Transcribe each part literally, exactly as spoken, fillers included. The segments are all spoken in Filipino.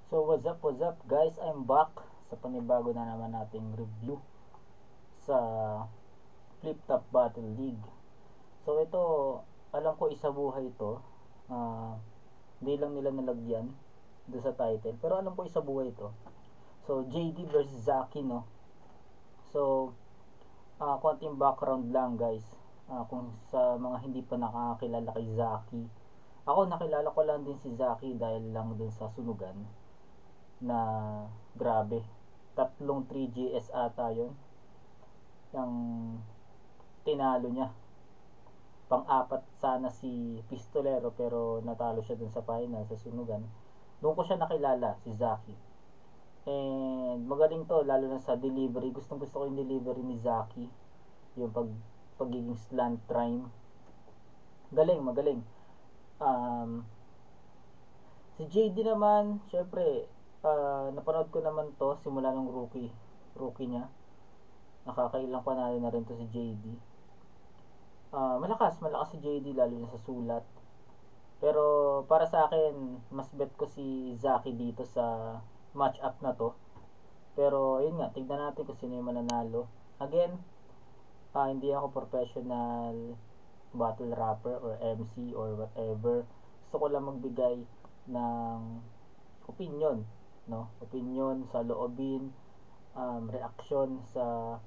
So what's up, what's up guys, I'm back sa panibago na naman nating review sa Flip Top Battle League. So ito, alam ko isa buhay ito, uh, hindi lang nila nalagyan doon sa title, pero alam ko isa buhay ito. So J D versus Zaki, no. So uh, konting background lang guys, uh, kung sa mga hindi pa nakakilala kay Zaki. Ako nakilala ko lang din si Zaki dahil lang dun sa sunugan na grabe, tatlong three G S ata yun yung tinalo niya. Pang-apat sana si Pistolero pero natalo siya dun sa final sa sunugan. Doon ko siya nakilala, si Zaki. And magaling to, lalo na sa delivery. Gustong gusto ko yung delivery ni Zaki, yung pag pagiging slant rhyme. Galing, magaling. um, si J D naman, syempre, uh, napanood ko naman to simula nung rookie rookie niya. Nakakailang panalo na rin to si J D. Uh, malakas, malakas si J D lalo na sa sulat. Pero para sa akin, mas bet ko si Zaki dito sa match up na to. Pero yun nga, tignan natin kung sino yung mananalo. Again, uh, hindi ako professional battle rapper or M C or whatever. Gusto ko lang magbigay ng opinion, no? Opinion sa loobin, um, reaction sa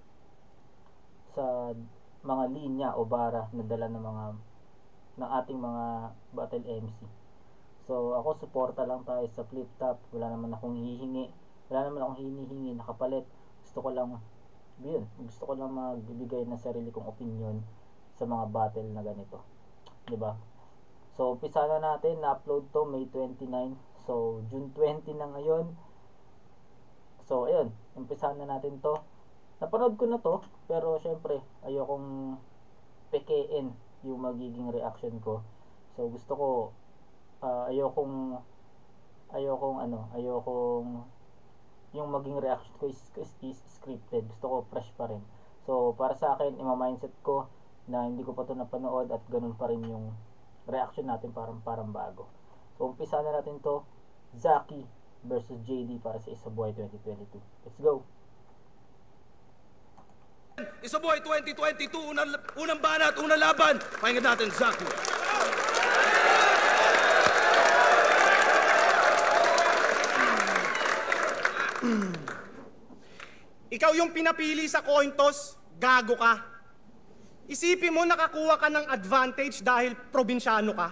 sa mga linya o bara na dala ng mga ng ating mga battle M C. So ako, suporta lang tayo sa Flip Top. Wala naman akong hihingi. Wala naman akong hinihingi na kapalit. Gusto ko lang yun, gusto ko lang magbibigay ng sarili kong opinion sa mga battle na ganito, 'di ba? So umpisa na natin. Na-upload to May twenty-nine. So June twenty na ngayon. So ayun, umpisa na natin to. Napanood ko na to, pero syempre ayokong pekein yung magiging reaction ko. So gusto ko, uh, ayokong ayokong ano, ayokong yung maging reaction ko is, is, is scripted. Gusto ko fresh pa rin. So para sa akin, ima-mindset ko na hindi ko pa to napanood at ganun pa rin yung reaction natin, parang parang bago. So umpisa na natin to. Zaki versus J D para sa Isabuhay twenty twenty-two. Let's go. Isabuhay twenty twenty-two, unang, unang banat, unang laban. Pakinggan natin, Zaki. Ikaw yung pinapili sa coin toss, gago ka. Isipin mo, nakakuha ka ng advantage dahil probinsyano ka.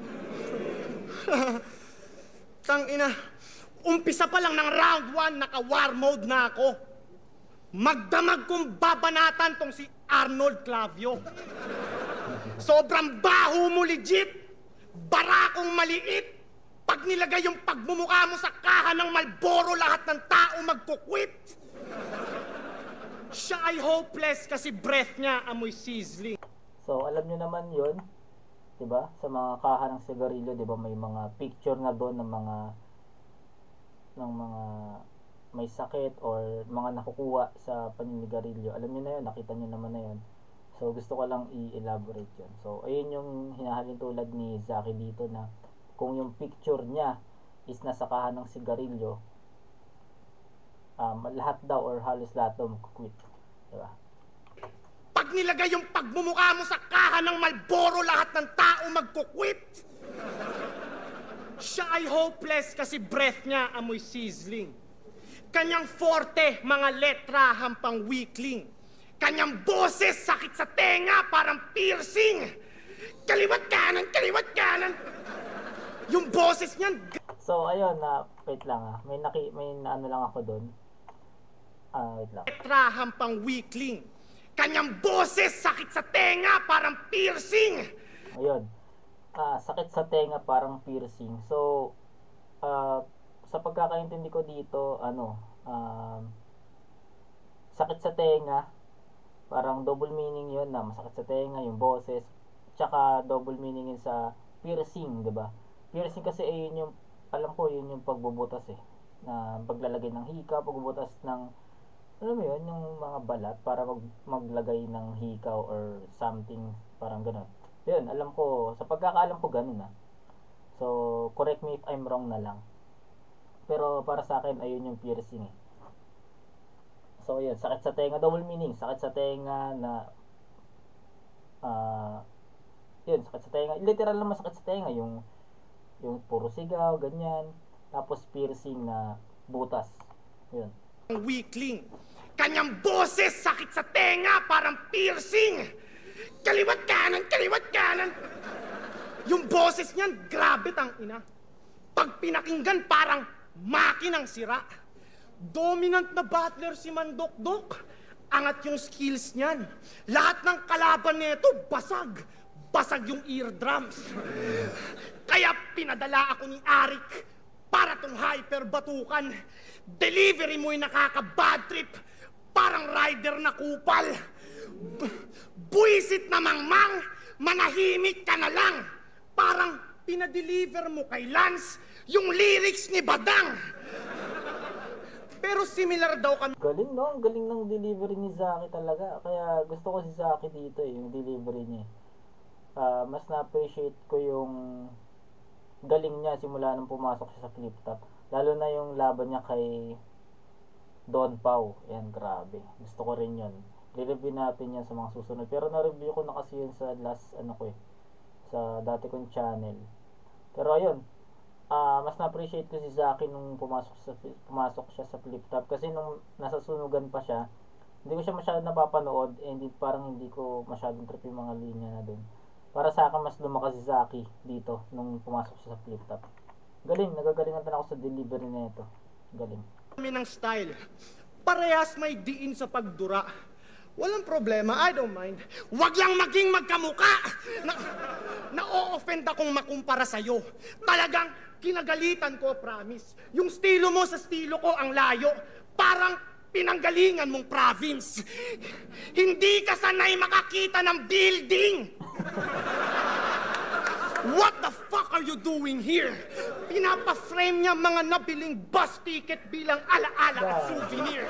Tangina, umpisa pa lang ng round one, naka-war mode na ako. Magdamag kong babanatan tong si Arnold Clavio. Sobrang baho mo legit, barakong maliit. Pag nilagay yung pagmumukha mo sa kaha ng Marlboro, lahat ng tao magkukwit. Siya ay hopeless kasi breath niya amoy sizzling. So alam niyo naman 'yon, 'di ba? Sa mga kaha ng sigarilyo, 'di ba, may mga picture na doon ng mga ng mga may sakit or mga nakukuha sa paninigarilyo. Alam niyo na 'yon, nakita niyo naman na 'yon. So gusto ko lang i-elaborate 'yon. So ayun yung hinahalin tulad ni Zaki dito, na kung yung picture niya is nasa kaha ng sigarilyo, Um, lahat daw or halos lahat daw magkukwit, diba? Pag nilagay yung pagmumukha mo sa kaha ng Marlboro, lahat ng tao magkukwit. Siya ay hopeless kasi breath niya amoy sizzling. Kanyang forte, mga letra hampang weakling. Kanyang boses, sakit sa tenga, parang piercing. Kaliwat kanan, kaliwat kanan. Yung boses niyan. So ayun, na uh, wait lang ah. May naki may naano lang ako doon. Ah, uh, wait lang. Letra hampang weakling. Kanyang boses, sakit sa tenga, parang piercing. Ayun. Ah, uh, sakit sa tenga, parang piercing. So uh, sa pagkakaintindi ko dito, ano, um, sakit sa tenga, parang double meaning 'yon, na masakit sa tenga yung boses. Tsaka double meaning yun sa piercing, 'di ba? Piercing kasi ayun yung, alam ko yun yung pagbubutas eh, na paglalagay ng hika, pagbubutas ng, alam mo yun, yung mga balat para mag, maglagay ng hikaw or something, parang ganun. Yun, alam ko, sa pagkakaalam ko ganun ah. So correct me if I'm wrong na lang. Pero para sa akin, ayun yung piercing eh. So, yun. Sakit sa tenga. Double meaning. Sakit sa tenga na... Ah... yun, sakit sa tenga. Literal naman sakit sa tenga. Yung... Yung puro sigaw, ganyan. Tapos piercing na butas. Yun. Weakling. Kanyang boses sakit sa tenga, parang piercing. Kaliwat kanan, kaliwat kanan. Yung boses niyan, grabe tang ina. Pag pinakinggan, parang makinang sira. Dominant na battler si Mandokdok. Angat yung skills niyan. Lahat ng kalaban nito, basag. Basag yung eardrums. Kaya pinadala ako ni Arik para tong hyper batukan. Delivery mo'y nakaka-bad trip. Parang rider na kupal. B- buisit na mangmang, manahimik ka na lang. Parang pinadeliver mo kay Lance yung lyrics ni Badang. Pero similar daw kami. Galing no? Ang galing ng delivery ni Zaki talaga. Kaya gusto ko si Zaki dito eh, yung delivery niya. Uh, mas na-appreciate ko yung galing niya simula nung pumasok siya sa flip top. Lalo na yung laban niya kay Don Pau. Yan, grabe. Gusto ko rin yun. I-review natin yan sa mga susunod. Pero na-review ko na kasi yun sa last, ano ko eh, sa dati kong channel. Pero ayun, uh, mas na-appreciate ko si Zaki nung pumasok, sa, pumasok siya sa flip top. Kasi nung nasa sunugan pa siya, hindi ko siya masyadong napapanood. And hindi, parang hindi ko masyadong trip yung mga linya na dun. Para sa akin, mas lumakas si Zaki dito nung pumasok siya sa flip top. Galing, nagagalingan pa ako sa delivery na ito. Galing. Kami ng style. Parehas may diin sa pagdura. Walang problema, I don't mind. Huwag lang maging magkamuka! Na, na-o-offend akong makumpara sa'yo. Talagang kinagalitan ko, promise. Yung stilo mo sa stilo ko ang layo. Parang pinanggalingan mong province. Hindi ka sanay makakita ng building! What the fuck are you doing here? Pinapa-frame niya mga nabiling bus ticket bilang alaala at souvenir.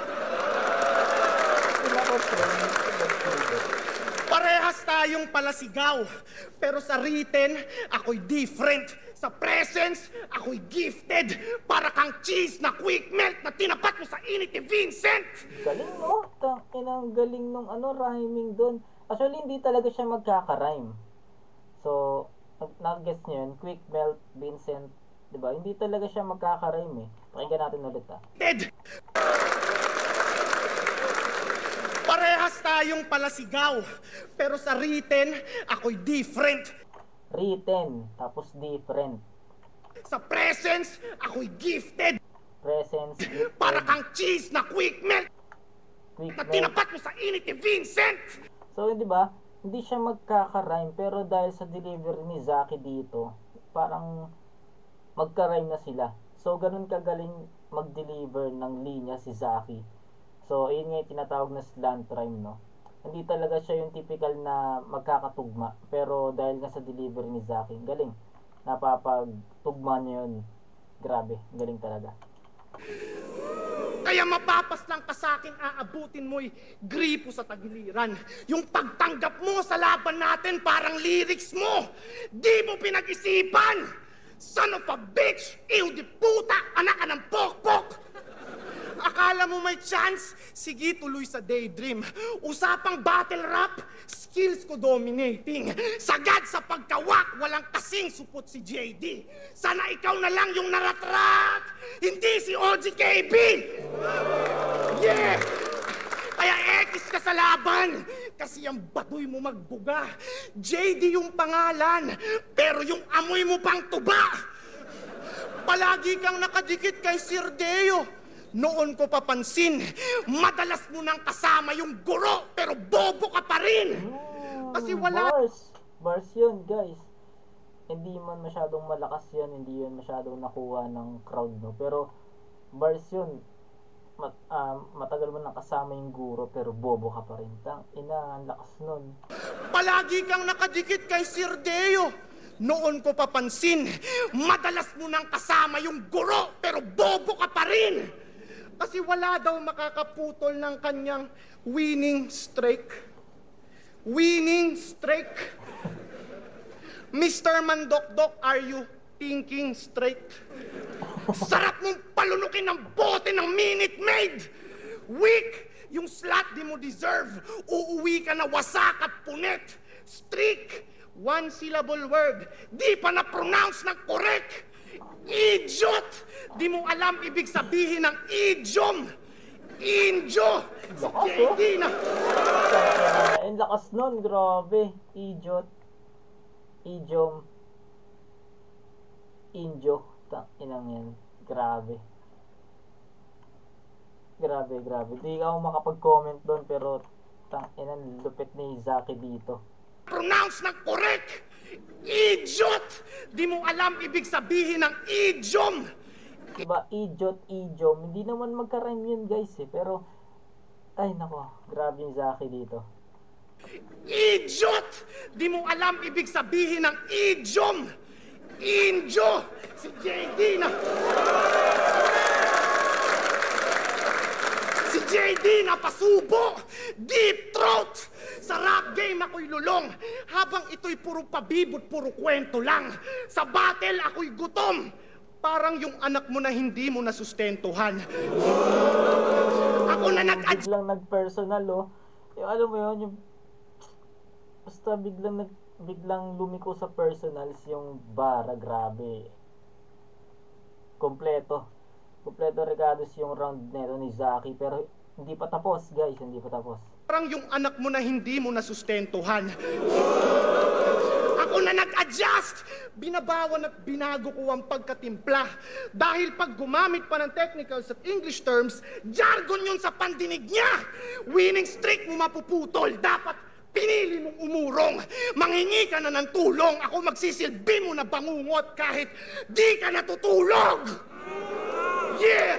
Parehas tayong palasigaw. Pero sa written, ako'y different. Sa presence, ako'y gifted. Para kang cheese na quick melt na tinapat mo sa init ni Vincent. Galing no? Tangin ang galing nung ano, rhyming doon. Actually, hindi talaga siya magkaka-rhyme. So, nag-guess nyo yun, quick melt, Vincent, diba? Hindi talaga siya magkaka-rhyme eh. Pakinggan natin ulit ah. Dead. Parehas tayong palasigaw. Pero sa written, ako'y different. Written, tapos different. Sa presence, ako'y gifted. Presence, gifted. Para kang cheese na quick melt Quick na melt. tinapat mo sa init ni Vincent. So, di ba? Hindi siya magkaka-rhyme, pero dahil sa delivery ni Zaki dito, parang magka-rhyme na sila. So, ganun kagaling mag-deliver ng linya si Zaki. So, ayun nga yung tinatawag na slant rhyme, no? Hindi talaga siya yung typical na magkakatugma. Pero dahil nga sa delivery ni Zaki, galing. Napapagtugma niya yun. Grabe, galing talaga. Kaya mapapas lang ka sa akin, aabutin mo'y gripo sa tagiliran. Yung pagtanggap mo sa laban natin parang lyrics mo. Di mo pinag-isipan! Son of a bitch! Ew di puta! Anak ka ng pokpok! Akala mo may chance? Sige, tuloy sa daydream. Usapang battle rap, skills ko dominating. Sagad sa pagkawak, walang kasing supot si J D. Sana ikaw na lang yung naratrat, hindi si O G K B! Yeah! Kaya X ka sa laban, kasi ang batoy mo magbuga. J D yung pangalan, pero yung amoy mo pang tuba. Palagi kang nakadikit kay Sir Deo. Noon ko papansin, madalas mo nang kasama yung guro, pero bobo ka pa rin. Kasi wala... Bars. Bars yun, guys. Hindi man masyadong malakas yun, hindi yun masyadong nakuha ng crowd, no? Pero, bars yun. Mat, uh, matagal mo nang kasama yung guro, pero bobo ka pa rin. Tang, ina, ang lakas nun. Palagi kang nakadikit kay Sir Deo. Noon ko papansin, madalas mo nang kasama yung guro, pero bobo ka pa rin. Kasi wala daw makakaputol ng kanyang winning streak. Winning streak. Mister Mandokdok, are you thinking straight? Sarap mong palo Palunukin ng bote ng Minute Maid! Weak! Yung slot di mo deserve. Uuwi ka na wasak at punit. Streak! One syllable word. Di pa na-pronounce ng correct. Idiot! Di mo alam ibig sabihin ng idiom. Injo! Si J D na... Ang lakas nun, grabe. Idiot. Idiom. Injo. Tang inang yan. Grabe. Grabe, grabe. Di ako makapag-comment doon pero tang inang lupit ni Zaki dito. Pronounce ng correct! Idiot! Di mo alam ibig sabihin ng idiom! Diba, idiot, idiom. Hindi naman magka-rhyme yun guys eh. Pero, ay nako, grabe yung Zaki dito. Idiot! Di mo alam ibig sabihin ng idiom! Injo! Si J D na... Si J D na pasubo! Deep throat! Sa rap game ako'y lulong, habang ito'y puro pabibot, puro kwento lang. Sa battle ako'y gutom, parang yung anak mo na hindi mo nasustentuhan. Ako na nag-adjust. Biglang nag-personal oh. Yung alam mo yun, yung... Basta biglang nag... Biglang lumiko sa personals yung bara, grabe. Kompleto. Kompleto regados yung round neto ni Zaki, pero hindi pa tapos guys, hindi pa tapos. Parang yung anak mo na hindi mo nasustentuhan. Ako na nag-adjust! Binabawan at binago ko ang pagkatimpla. Dahil pag gumamit pa ng technicals at English terms, jargon yun sa pandinig niya! Winning streak mo mapuputol, dapat pinili mong umurong. Manghingi ka na ng tulong, ako magsisilbi mo na bangungot kahit di ka natutulog! Yeah!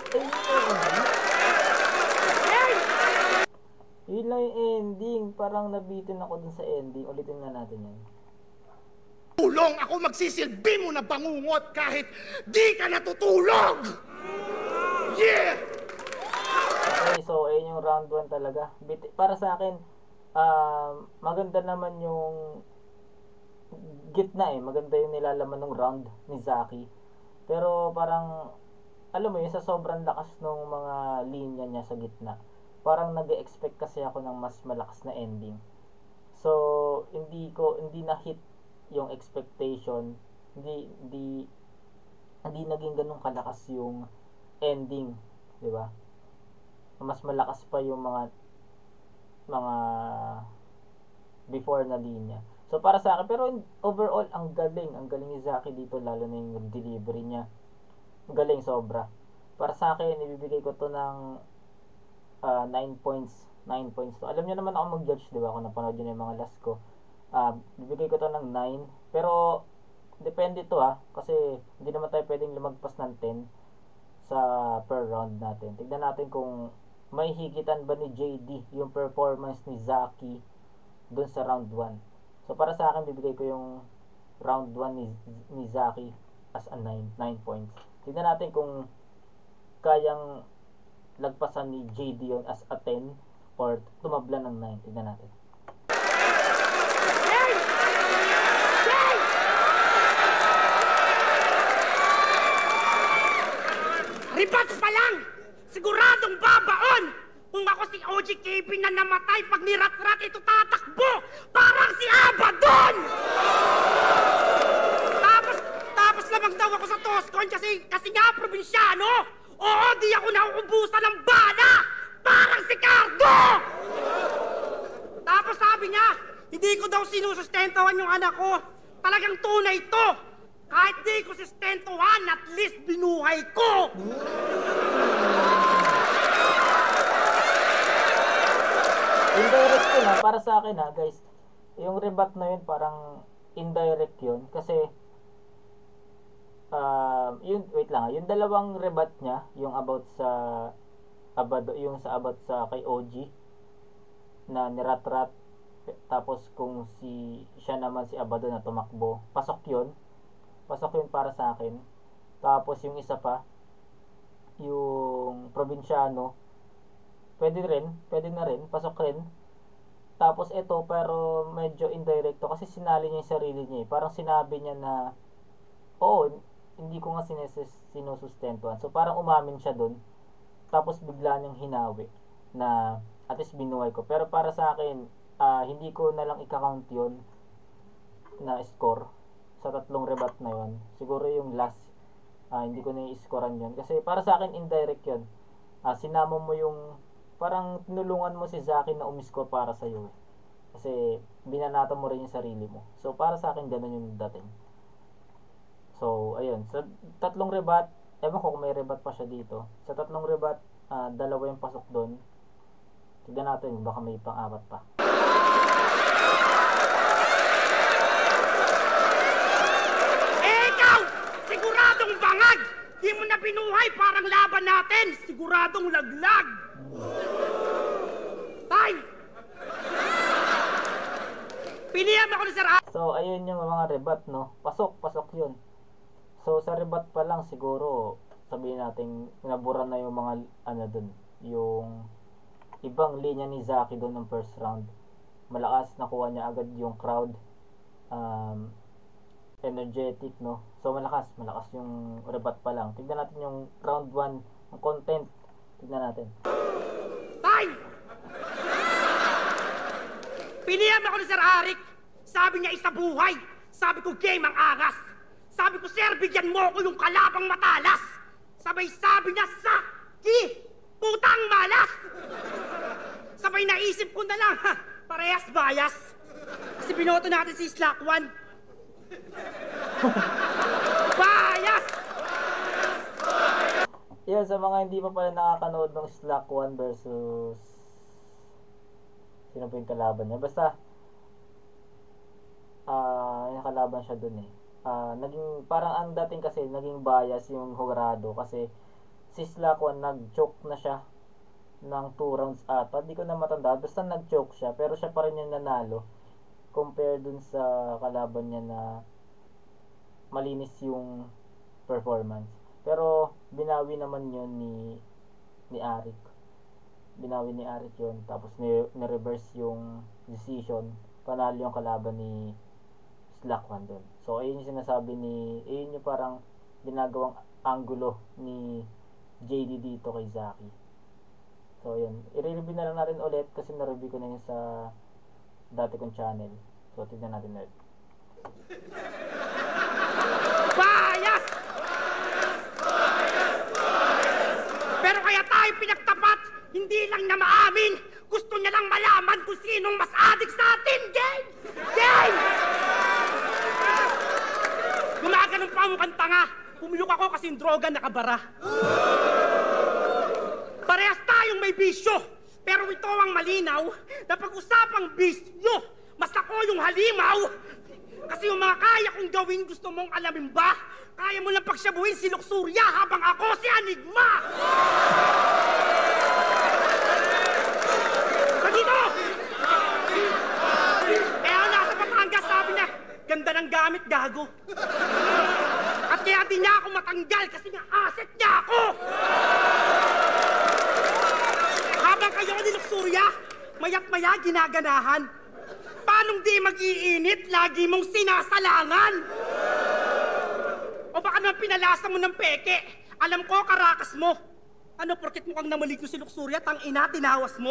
Yun lang yung ending. Parang nabitin ako dun sa ending. Ulitin nga natin yan. Tulong! Ako magsisilbi mo na bangungot kahit di ka natutulog! Yeah! Okay, so ayun yung round one talaga. Bit- para sa akin, uh, maganda naman yung gitna eh. Maganda yung nilalaman ng round ni Zaki. Pero parang, alam mo yun, sa sobrang lakas ng mga linya niya sa gitna, parang nag-expect kasi ako ng mas malakas na ending. So, hindi ko, hindi na-hit yung expectation. Hindi, hindi, hindi naging ganun kalakas yung ending. Di ba? Mas malakas pa yung mga, mga before na linya. So, para sa akin, pero overall, ang galing. Ang galing ni Zaki dito, lalo na yung delivery niya. Ang galing, sobra. Para sa akin, ibibigay ko to ng uh, nine points. nine points to. Alam niyo naman ako mag-judge, di ba? Kung napanood yun yung mga last ko. Uh, bibigay ko to ng nine. Pero, depende to ha. Kasi, hindi naman tayo pwedeng lumagpas ng ten sa per round natin. Tignan natin kung may higitan ba ni J D yung performance ni Zaki dun sa round one. So, para sa akin, bibigay ko yung round one ni, ni Zaki as a nine. nine points. Tignan natin kung kayang lagpasan ni J D yun as a ten or tumabla ng nine. Tignan natin. Ribats pa lang! Siguradong babaon! Kung ako si O G K B na namatay pag nirat-rat ito tatakbo! Parang si Abaddon! Tapos, tapos lamang daw ako sa Toscon kasi, kasi nga probinsyano! Oo, di ako nauubusan ng bala! Parang si Cardo! Tapos sabi niya, hindi ko daw sinusustentuhan yung anak ko. Talagang tunay ito! Kahit di ko sustentuhan, at least binuhay ko! Indirect yun ha, para sa akin ha guys. Yung rebat na yun parang indirect yun. Kasi, uh, yun, wait lang ha, yung dalawang rebat niya, yung about sa, abado, yung sa about sa kay O G, na nirat-rat, tapos kung si, siya naman si Abado na tumakbo, pasok yun. Pasok yun para sa akin. Tapos yung isa pa, yung probinsyano, pwede rin, pwede na rin, pasok rin. Tapos ito, pero medyo indirecto kasi sinali niya yung sarili niya eh. Parang sinabi niya na, oo, hindi ko nga sinesus- sinusustentuhan. So parang umamin siya doon. Tapos bigla niyang hinawi na at least binuhay ko. Pero para sa akin, uh, hindi ko na lang i-count yun na score sa tatlong rebat na yun. Siguro yung last, uh, hindi ko na i-scorean yun. Kasi para sa akin, indirect yun. Uh, sinama mo yung, parang tinulungan mo si Zaki na umiscore para sa'yo. Kasi binanata mo rin yung sarili mo. So para sa akin, ganun yung dating. So, ayun. Sa tatlong rebat, ewan ko kung may rebat pa siya dito. Sa tatlong rebat, uh, dalawa yung pasok doon. Tignan natin, baka may pang-apat pa. Eh, ikaw! Siguradong bangag! Di mo na binuhay parang laban natin! Siguradong laglag! Time! Piniyam ako ni Sir A. So, ayun yung mga rebat, no? Pasok, pasok yun. So, sa rebat pa lang, siguro, sabihin natin, nabura na yung mga, ano dun, yung ibang linya ni Zaki doon ng first round. Malakas, nakuha niya agad yung crowd. Um, energetic, no? So, malakas, malakas yung rebat pa lang. Tignan natin yung round one, ang content. Tignan natin. Time! Piniyam ako ni Sir Arik. Sabi niya isa buhay. Sabi ko game ang angas. Sabi ko, sir, bigyan mo ko yung kalabang matalas. Sabay sabi niya, Saki! Putang malas! Sabay naisip ko na lang, ha, parehas bias. Kasi binoto natin si Slack one. Bias! Yan, sa mga hindi pa pala nakakanood ng Slack one versus sino po yung kalaban niya. Basta ah uh, yung kalaban siya dun eh. Uh, naging parang ang dating kasi naging bias yung Jurado kasi si Slack one nag-choke na siya ng two rounds ata. Hindi ko na matanda. Basta nag-choke siya pero siya pa rin yung nanalo compare dun sa kalaban niya na malinis yung performance. Pero binawi naman yun ni ni Arik. Binawi ni Arik yun. Tapos ni-reverse yung decision. Panalo yung kalaban ni Slack one dun. So ayun yung sinasabi ni, ayun yung parang ginagawang angulo ni J D dito kay Zaki. So yun, i-review na lang natin ulit kasi na-review ko na yun sa dati kong channel. So tignan natin ulit. Bias! Pero kaya tayo pinagtapat, hindi lang na maamin. Gusto niya lang malaman kung sinong mas adik sa atin. Game! Game! Gumaganon pa mukhang tanga. Pumilok ako kasi yung droga nakabara. Parehas tayong may bisyo. Pero ito ang malinaw na pag-usapang bisyo, mas ako yung halimaw. Kasi yung mga kaya kong gawin, gusto mong alamin ba? Kaya mo lang pagsyabuhin si Luxuria habang ako si Enigma! Dito! Kaya nasa Batangas sabi niya, ganda ng gamit, gago. At kaya di niya ako matanggal kasi nga asset niya ako! Habang kayo ni Luxuria, mayat maya ginaganahan. Paanong di mag-iinit, lagi mong sinasalangan? O baka naman pinalasa mo ng peke, alam ko karakas mo. Ano, porket mukhang namaligno si Luxuria, tang ina, tinawas mo?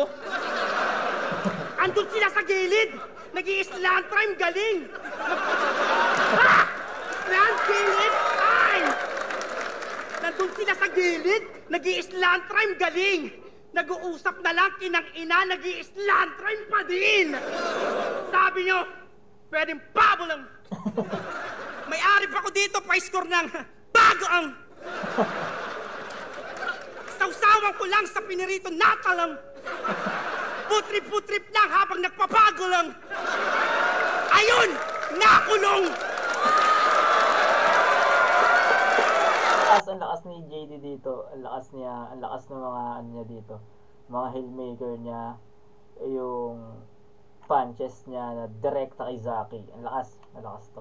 Andun sila sa gilid, nag-i-slant rhyme, galing. Ha! Slant, gilid, time! Nandun sila sa gilid, nag-i-slant rhyme, galing. Nag-uusap na lang, kinang ina, nag-i-slant rhyme pa din. Sabi nyo, pwedeng pabo lang. May arif ako dito, pa-score ng bago ang... Sausawan ko lang sa pinirito nata lang. Putrip-putrip lang habang nagpapago lang. Ayun! Nakulong! Lakas, ang lakas ni J D dito. Ang lakas niya, ang lakas ng mga ano niya dito. Mga haymaker niya. Yung punches niya na direkta kay Zaki. Ang lakas, ang lakas to.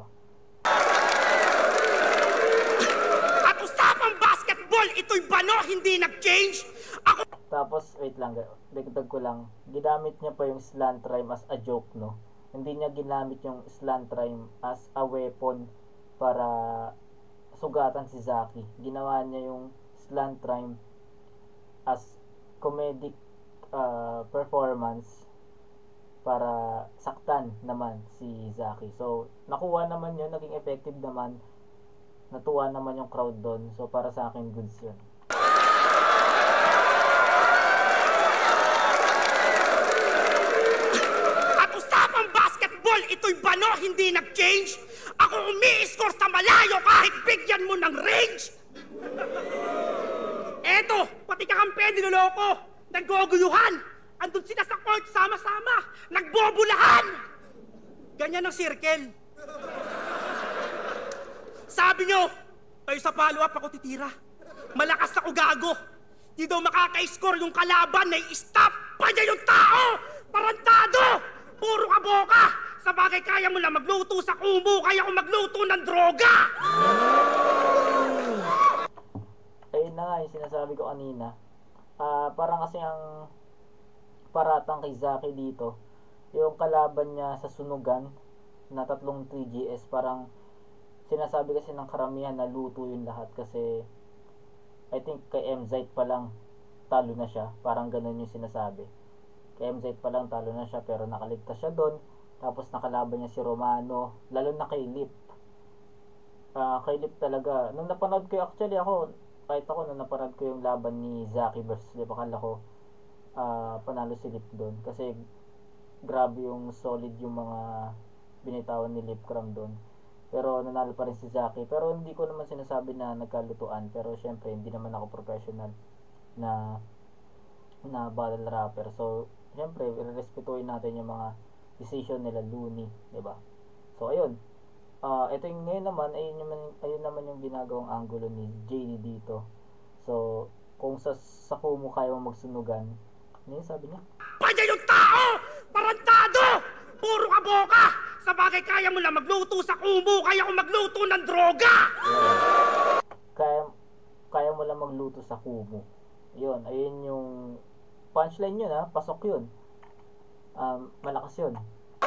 At usapang basketball, ito'y bano, hindi nag-change. Ako... Tapos, wait lang, dagdag ko lang. Ginamit niya pa yung slant rhyme as a joke, no? Hindi niya ginamit yung slant rhyme as a weapon para sugatan si Zaki. Ginawa niya yung slant rhyme as comedic uh, performance para saktan naman si Zaki. So, nakuha naman yun, naging effective naman. Natuwa naman yung crowd doon. So, para sa akin, goods yun. At usapang basketball, ito'y bano, hindi nag-change. Ako umi-score sa malayo kahit bigyan mo ng range. Eto, pati kakampi niloloko. Nagguguyuhan. Andun sila sa court sama-sama. Nagbobulahan. Ganyan ang circle. Sabi nyo, kayo sa follow-up ako titira. Malakas ako gago. Di daw makaka-score yung kalaban na i-stop pa niya yung tao. Tarantado. Puro ka boka. Sa bagay kaya mo lang magluto sa kumo, kaya ko magluto ng droga. Ayun na nga yung sinasabi ko kanina. Uh, parang kasi ang paratang kay Zaki dito, yung kalaban niya sa sunugan na tatlong three G S, parang sinasabi kasi ng karamihan na luto yung lahat kasi I think kay M Z pa lang talo na siya. Parang ganun yung sinasabi. Kay M Z pa lang talo na siya pero nakaligtas siya doon. Tapos nakalaban niya si Romano, lalo na kay Lip. Uh, kay Lip talaga. Nung napanood ko actually ako, kahit ako nung napanood ko yung laban ni Zaki versus Lip, akala ko uh, panalo si Lip doon. Kasi grabe yung solid yung mga binitawan ni Lip Cram doon. Pero nanalo pa rin si Zaki. Pero hindi ko naman sinasabi na nagkalutuan. Pero syempre hindi naman ako professional na na battle rapper. So syempre irerespetuhin natin yung mga decision nila Looney, 'di ba? So ayun. Ah, uh, ito yung ngayon naman ayun naman ayun naman yung ginagawang angulo ni J D dito. So kung sa sa kumo kaya mo magsunugan, ano yung sabi niya? Panya yung tao! Tarantado! Puro ka boka! Sa bagay kaya mo lang magluto sa kumo, kaya ko magluto ng droga! Yeah. Kaya, kaya mo lang magluto sa kumo. Yun, ayun yung punchline yun ha, pasok yun. Um, malakas yun.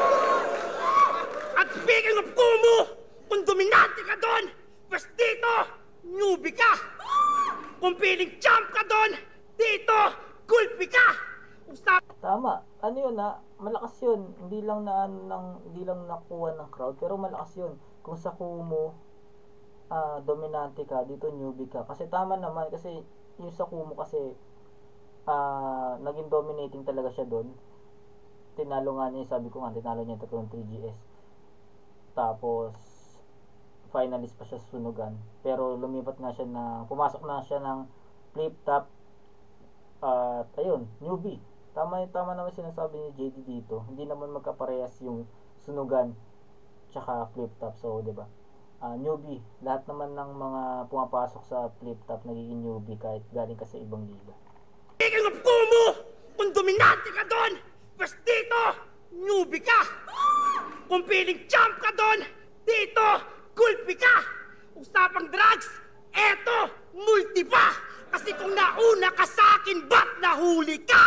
At speaking of kumo, kung dominante ka doon, pues dito, newbie ka! Kung piling champ ka doon, dito, gulpi ka! Usap... Tama. Ano yun ha? Malakas yun. Hindi lang na ng, hindi lang nakuha ng crowd, pero malakas yun. Kung sa kumo uh, dominante ka, dito newbie ka. Kasi tama naman kasi yung sa kumo kasi uh, naging dominating talaga siya doon. Tinalo nga niya, sabi ko nga, tinalo niya tatlong three G S. Tapos finalist pa siya sa sunugan. Pero lumipat nga siya na, pumasok na siya ng flip top. At uh, ayun, newbie. Tama, tama naman sinasabi ni J D dito. Hindi naman magkaparehas yung sunugan tsaka flip top. So, 'di ba? Uh, newbie. Lahat naman ng mga pumapasok sa flip top nagiging newbie kahit galing ka sa ibang liga. Speaking of kumo, kung dominante ka doon, pues dito, newbie ka. Kung piling champ ka doon, dito, gulpi ka. Usapang drugs, eto, multi pa. Kasi kung nauna ka sa akin, ba't nahuli ka?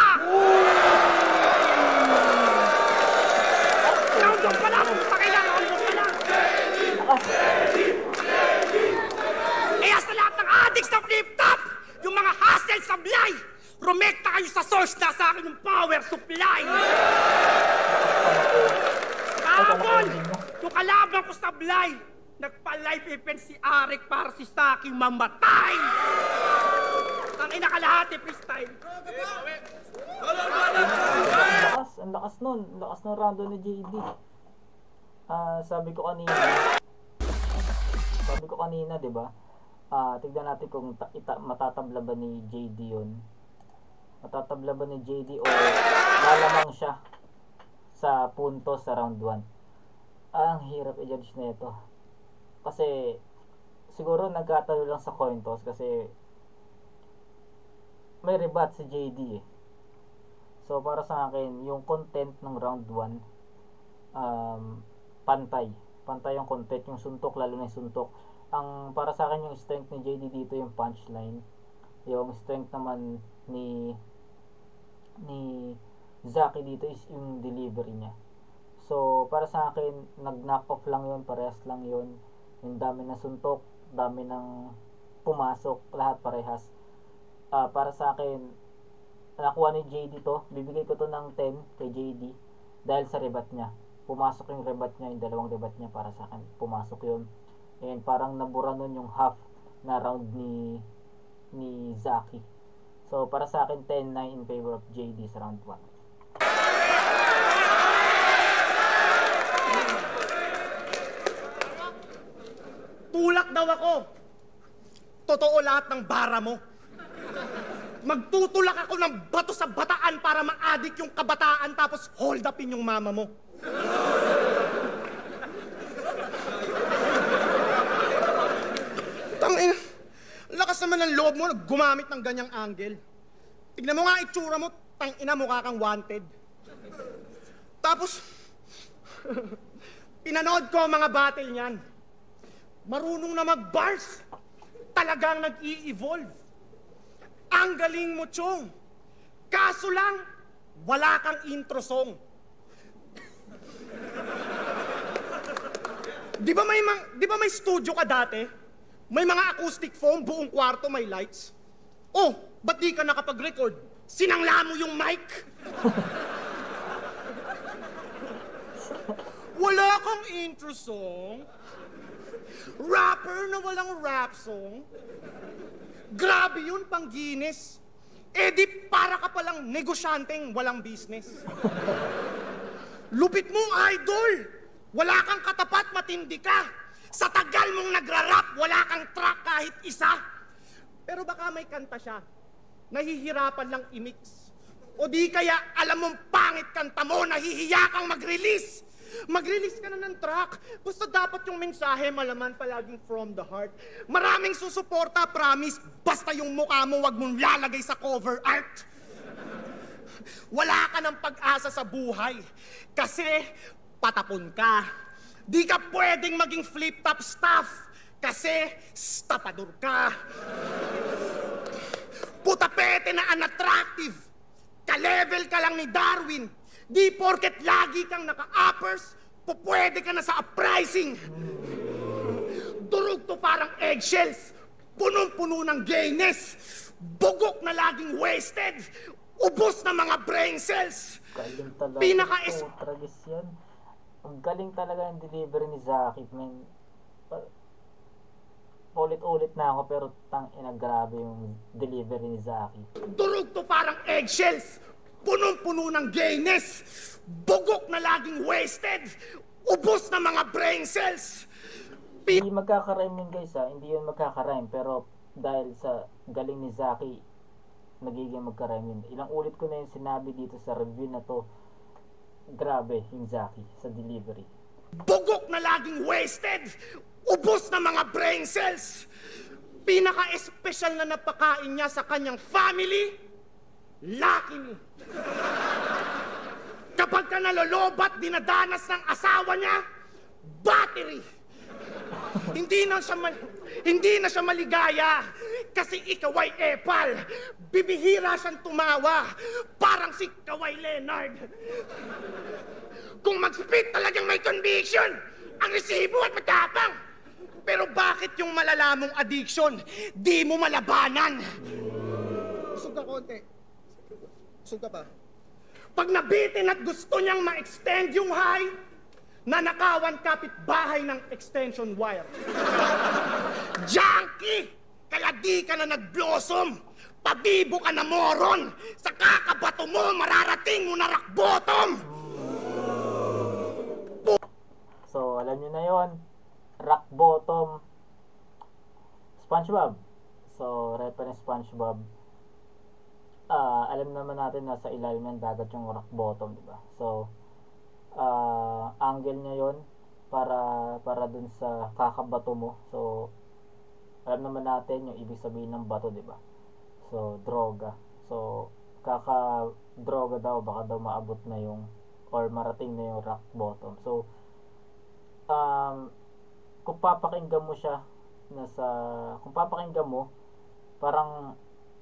Round one pa lang, pakailangan round one pa lang. Kaya sa lahat ng addicts sa flip-top, yung mga hustle sablay, rumekta kayo sa source na sa akin yung power supply. Kahapon, yung kalaban ko sablay, nagpa-live event si Arik para si Saki mamatay. Ang inakalahati freestyle. Ang lakas, ang lakas nun. Ang lakas ng rando ni J D. Ah, uh, sabi ko kanina, sabi ko kanina, 'di ba? Ah, uh, tignan natin kung ta- ita- matatabla ba ni J D 'yon. Matatabla ba ni J D o lalamang siya sa puntos sa round one. Ah, ang hirap i-judge na ito. Kasi siguro nagkatalo lang sa coin toss kasi may rebat si J D eh. So para sa akin, yung content ng round one um, pantay. Pantay yung content, yung suntok, lalo na yung suntok. Ang para sa akin yung strength ni J D dito yung punchline. Yung strength naman ni ni Zaki dito is yung delivery niya. So para sa akin, nag-knock off lang yun, parehas lang yun. Yung dami na suntok, dami ng pumasok, lahat parehas. Ah, para sa akin, nakuha ni J D to, bibigay ko to ng ten kay J D dahil sa rebat niya. Pumasok yung rebat niya, yung dalawang rebat niya para sa akin, pumasok yun. And parang nabura nun yung half na round ni ni Zaki. So para sa akin, ten nine in favor of J D sa round one. Tulak daw ako. Totoo lahat ng bara mo. Magtutulak ako ng bato sa bataan para ma-addict yung kabataan tapos hold upin yung mama mo. Tangina, lakas naman ng loob mo, gumamit ng ganyang angle. Tignan mo nga itsura mo, tangina, mukha kang wanted. Tapos, pinanood ko ang mga battle niyan. Marunong na mag-bars. Talagang nag-i-evolve. Ang galing mo, Chong. Kaso lang, wala kang intro song. Di ba may, mang, di ba may studio ka dati? May mga acoustic foam, buong kwarto may lights. Oh, ba't di ka nakapag-record? Sinangla mo yung mic? Wala kang intro song? Rapper na walang rap song? Grabe yun, pang Guinness. Eh di para ka palang negosyanteng walang business. Lupit mo, idol. Wala kang katapat, matindi ka. Sa tagal mong nagra-rap, wala kang track kahit isa. Pero baka may kanta siya. Nahihirapan lang i-mix. O di kaya alam mong pangit kanta mo, nahihiya kang mag-release. Mag-release ka na ng track. Basta dapat yung mensahe malaman palaging from the heart. Maraming susuporta, promise. Basta yung mukha mo wag mong lalagay sa cover art. Wala ka ng pag-asa sa buhay. Kasi patapon ka. Di ka pwedeng maging flip-top staff. Kasi stapador ka. Putapete na unattractive. Ka-level ka lang ni Darwin. Di porket lagi kang naka-uppers, pupwede ka na sa uprising. Durog to parang eggshells, punong-puno ng gayness, bugok na laging wasted, ubos na mga brain cells. Galing talaga. Pinaka-es... Oh, tragis yan. Ang galing talaga yung delivery ni Zaki, man. Ulit-ulit na ako pero tang ina, grabe yung delivery ni Zaki. Durog to parang eggshells, punong-puno ng gayness, bugok na laging wasted, ubos na mga brain cells. Hindi magkakarime yun guys ha, hindi yun magkakarime pero dahil sa galing ni Zaki, nagiging magkarime yun. Ilang ulit ko na yung sinabi dito sa review na to, grabe yung Zaki sa delivery. Bugok na laging wasted, ubos na mga brain cells. Pinaka-espesyal na napakain niya sa kanyang family, Lucky Me. Kapag ka nalolobat, dinadanas ng asawa niya, battery. Hindi na siya mal hindi na siya maligaya kasi ikaw ay epal. Bibihira siyang tumawa, parang si Kawhi Leonard. Kung mag-spit talagang may conviction, agresibo at matapang. Pero bakit yung malalamong addiction, di mo malabanan? Busog ka konti. Busog ka pa. Pag nabitin at gusto niyang ma-extend yung high, nanakawan kapitbahay ng extension wire. Junkie! Kaya di ka na nag-blossom. Pabibo ka na moron. Sa kakabato mo, mararating mo na rock bottom. So, alam nyo na yon, rock bottom, SpongeBob. So, reference SpongeBob. Uh, alam naman natin na sa ilalim ng dagat yung rock bottom, di ba? So, uh, angle niya yon para para dun sa kakabato mo. So, alam naman natin yung ibig sabihin ng bato, di ba? So, droga. So, kaka-droga daw, baka daw maabot na yung or marating na yung rock bottom. So, um, kung papakinggan mo siya nasa kung papakinggan mo parang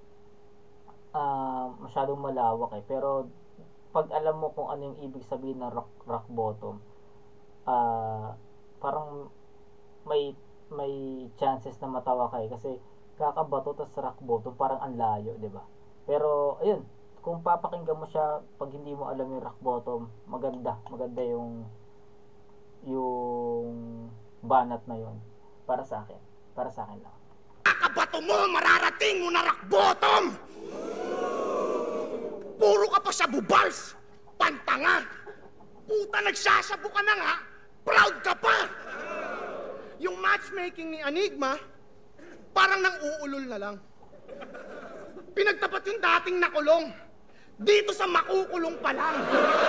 uh, masyadong malawak eh, pero pag alam mo kung ano yung ibig sabihin ng rock, rock bottom, uh, parang may may chances na matawa kayo kasi kakabato tas rock bottom parang ang layo, 'di ba? Pero ayun, kung papakinggan mo siya pag hindi mo alam yung rock bottom, maganda, maganda yung yung banat na yon para sa akin. Para sa akin lang. Kakabato mo, mararating mo na rock bottom! Puro ka pa sa bubars! Pantanga! Puta, nagsasabu ka na nga! Proud ka pa! Yung matchmaking ni Enigma, parang nang uulol na lang. Pinagtapat yung dating nakulong. Dito sa makukulong pa lang.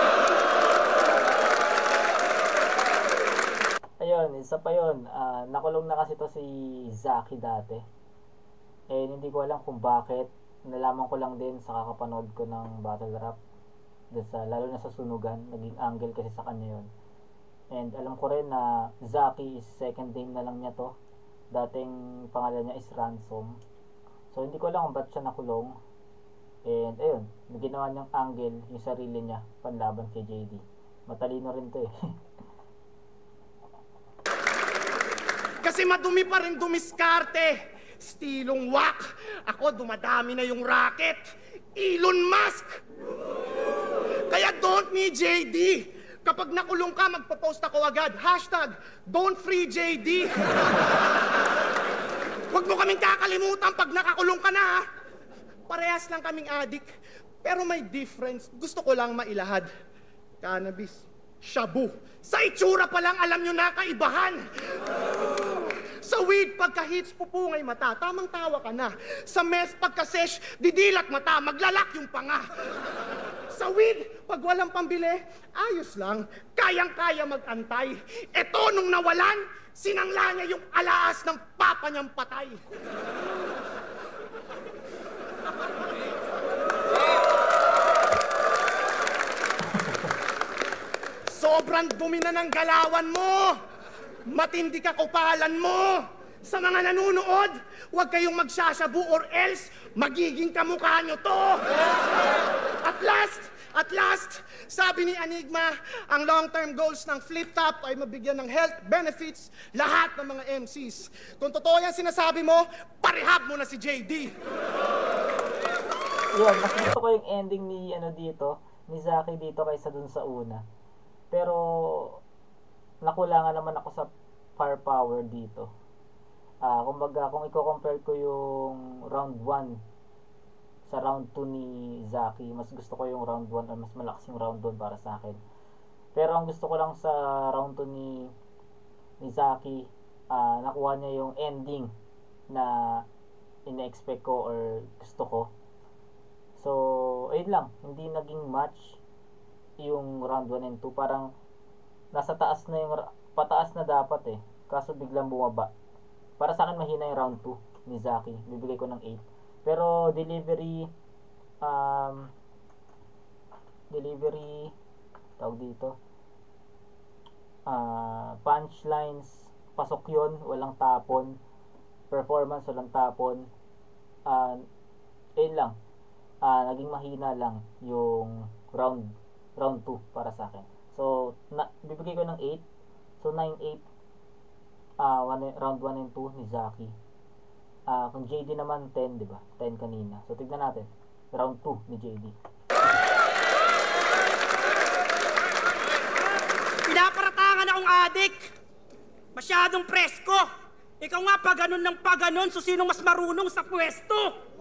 Ayun, isa pa yun. Uh, nakulong na kasi to si Zaki dati. Eh, hindi ko alam kung bakit. Nalaman ko lang din sa kakapanood ko ng battle rap. Sa, lalo na sa sunugan. Naging angle kasi sa kanya yun. And alam ko rin na Zaki is second name na lang niya to. Dating pangalan niya is Ransom. So, hindi ko alam kung ba't siya nakulong. And ayun, ginawa niyang angle yung sarili niya panlaban kay J D. Matalino rin to eh. Kasi madumi pa rin dumiskarte. Stilong wak. Ako, dumadami na yung racket. Elon Musk. Kaya don't me J D. Kapag nakulong ka, magpo-post ako agad. Hashtag, don't free J D. Huwag mo kaming kakalimutan pag nakakulong ka na, ha? Parehas lang kaming addict. Pero may difference. Gusto ko lang mailahad. Cannabis. Shabu. Sa itsura pa lang, alam nyo na kaibahan. Sa weed, pagka-hits, pupungay mata, tamang tawa ka na. Sa meth, pagka-sesh, didilat mata, maglalak yung panga. Sa weed, pag walang pambili, ayos lang, kayang-kaya mag-antay. Eto, nung nawalan, sinangla niya yung alaas ng papa niyang patay. Sobrang dumi na ng galawan mo. Matindi ka kupalan mo. Sa mga nanunood, huwag kayong magsasabu or else magiging kamukha nyo to. At last, at last, sabi ni Enigma, ang long-term goals ng Flip Top ay mabigyan ng health benefits lahat ng mga M Cs. Kung totoo yan sinasabi mo, parehab mo na si J D. Yun, mas gusto ko yung ending ni ano dito, ni Zaki dito kaysa dun sa una. Pero nakulangan naman ako sa firepower dito. Ah, uh, kumbaga kung i-compare ko yung round one sa round two ni Zaki, mas gusto ko yung round one, mas malakas yung round one para sa akin. Pero ang gusto ko lang sa round two ni ni Zaki, uh, nakuha niya yung ending na ina-expect ko or gusto ko. So, ayun lang, hindi naging match yung round one and two. Parang nasa taas na yung, pataas na dapat eh, kaso biglang bumaba. Para sa akin mahina yung round two ni Zaki, bibigay ko ng eight. Pero delivery, um, delivery, tawag dito, uh, punchlines, pasok yun, walang tapon. Performance, walang tapon. Uh, ayun lang, uh, naging mahina lang yung round round two para sa akin. So, na, bibigay ko ng eight. So, nine eight, uh, one, round one and two ni Zaki. Uh, kung J D naman, ten, di ba? ten kanina. So, tignan natin. Round two ni J D. Pinaparatangan akong adik. Masyadong presko. Ikaw nga pa ganun ng pa ganun, so sino mas marunong sa pwesto?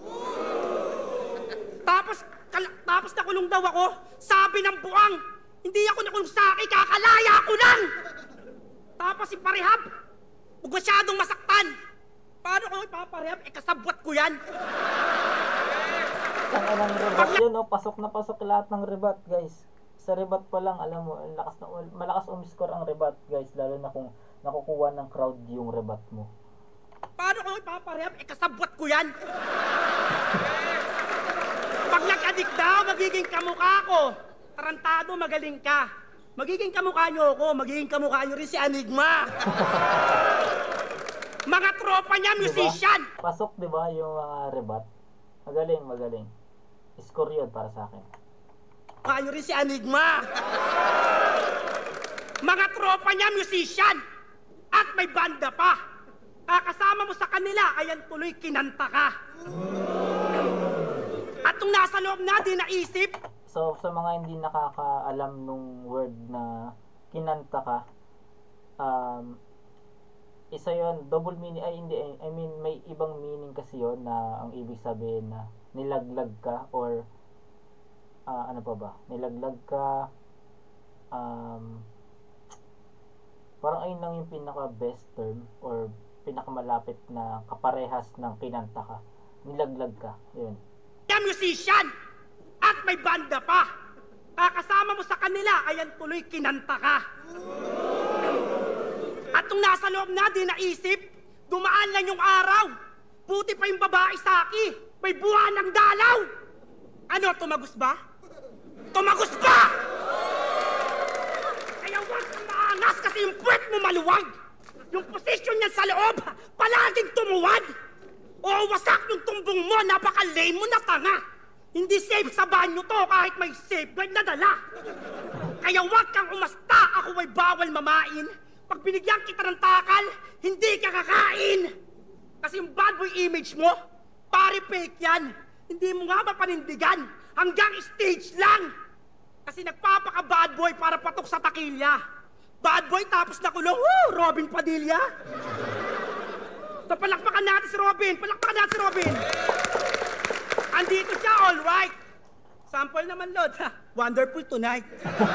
Tapos, tapos nakulong daw ako, sabi ng buang, hindi ako nakulong sa akin, kakalaya ako lang! Tapos si Parehab, huwag masyadong masaktan. Paano ko ipaparehab? Eh, kasabwat ko yan. Ang anong rebat yun, no? Pasok na pasok lahat ng rebat, guys. Sa rebat pa lang, alam mo, lakas na, malakas umiscore ang rebat, guys. Lalo na kung nakukuha ng crowd yung rebat mo. Paano ko ipaparehab? Eh, kasabwat ko yan. Pag nag-addict daw, magiging kamukha ko. Tarantado, magaling ka. Magiging kamukha nyo ako, magiging kamukha nyo rin si Enigma. Mga tropa niya, musician. Diba? Pasok, di ba, yung mga uh, rebat? Magaling, magaling. Score yun para sa akin. Kamukha nyo rin si Enigma. Mga tropa niya, musician. At may banda pa. Kakasama mo sa kanila, ayan tuloy kinanta ka. At nung nasa loob na, di naisip. So, sa mga hindi nakakaalam nung word na kinanta ka, um, isa yon double meaning, ay hindi, I mean, may ibang meaning kasi yon na ang ibig sabihin na nilaglag ka or uh, ano pa ba, nilaglag ka, um, parang ayun lang yung pinaka best term or pinakamalapit na kaparehas ng kinanta ka. Nilaglag ka, yun. Musician at may banda pa. Kakasama mo sa kanila, ayan tuloy kinanta ka. At nung nasa loob na, di naisip, dumaan lang yung araw. Buti pa yung babae saki, may buha ng dalaw. Ano, tumagos ba? Tumagos ba? Kaya huwag kang maangas kasi yung puwet mo maluwag. Yung posisyon niyan sa loob, palaging tumuwad. O wasak yung tumbong mo, napaka-lame mo na tanga. Hindi safe sa banyo to kahit may safeguard na dala. Kaya huwag kang umasta, ako ay bawal mamain. Pag binigyan kita ng takal, hindi ka kakain. Kasi yung bad boy image mo, pare fake yan. Hindi mo nga mapanindigan, hanggang stage lang. Kasi nagpapaka bad boy para patok sa takilya. Bad boy tapos nakulong, woo, Robin Padilla. So palakpakan natin si Robin, palakpakan natin si Robin. Andito siya, all right. Sample naman, Lord, ha? Wonderful tonight.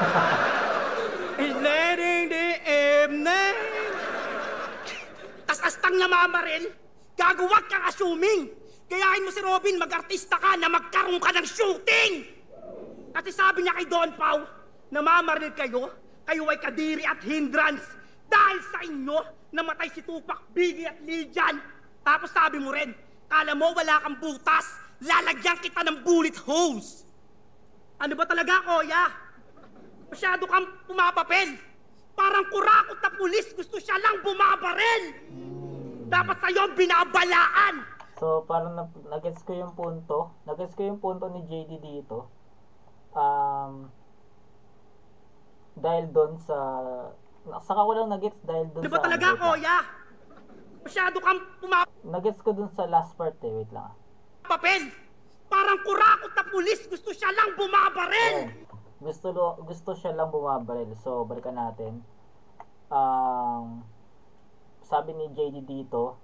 Is letting the evening. Tas-astang namamaril, gagawa kang assuming. Gayahin mo si Robin, mag-artista ka na magkaroon ka ng shooting. Kasi sabi niya kay Don Pao, namamaril kayo, kayo ay kadiri at hindrance. Dahil sa inyo, namatay si Tupac, Biggie at Lil Jon. Tapos sabi mo rin, kala mo wala kang butas, lalagyan kita ng bullet holes. Ano ba talaga, Kuya? Masyado kang pumapapel. Parang kurakot na pulis, gusto siya lang bumabaril. Dapat sa'yo binabalaan. So, parang nag-gets ko yung punto. Nag-gets ko yung punto ni J D dito. Um, dahil doon sa... Saka ko lang nag-gets dahil doon sa... Ano ba talaga, Kuya? Masyado kang pumapapel. Nag-gets ko doon sa last part eh. Wait lang ah. Papel. Parang kurakot na pulis, gusto siya lang bumabaril. Ayan. Gusto, lo, gusto siya lang bumabaril. So, balikan natin. Um, sabi ni J D dito,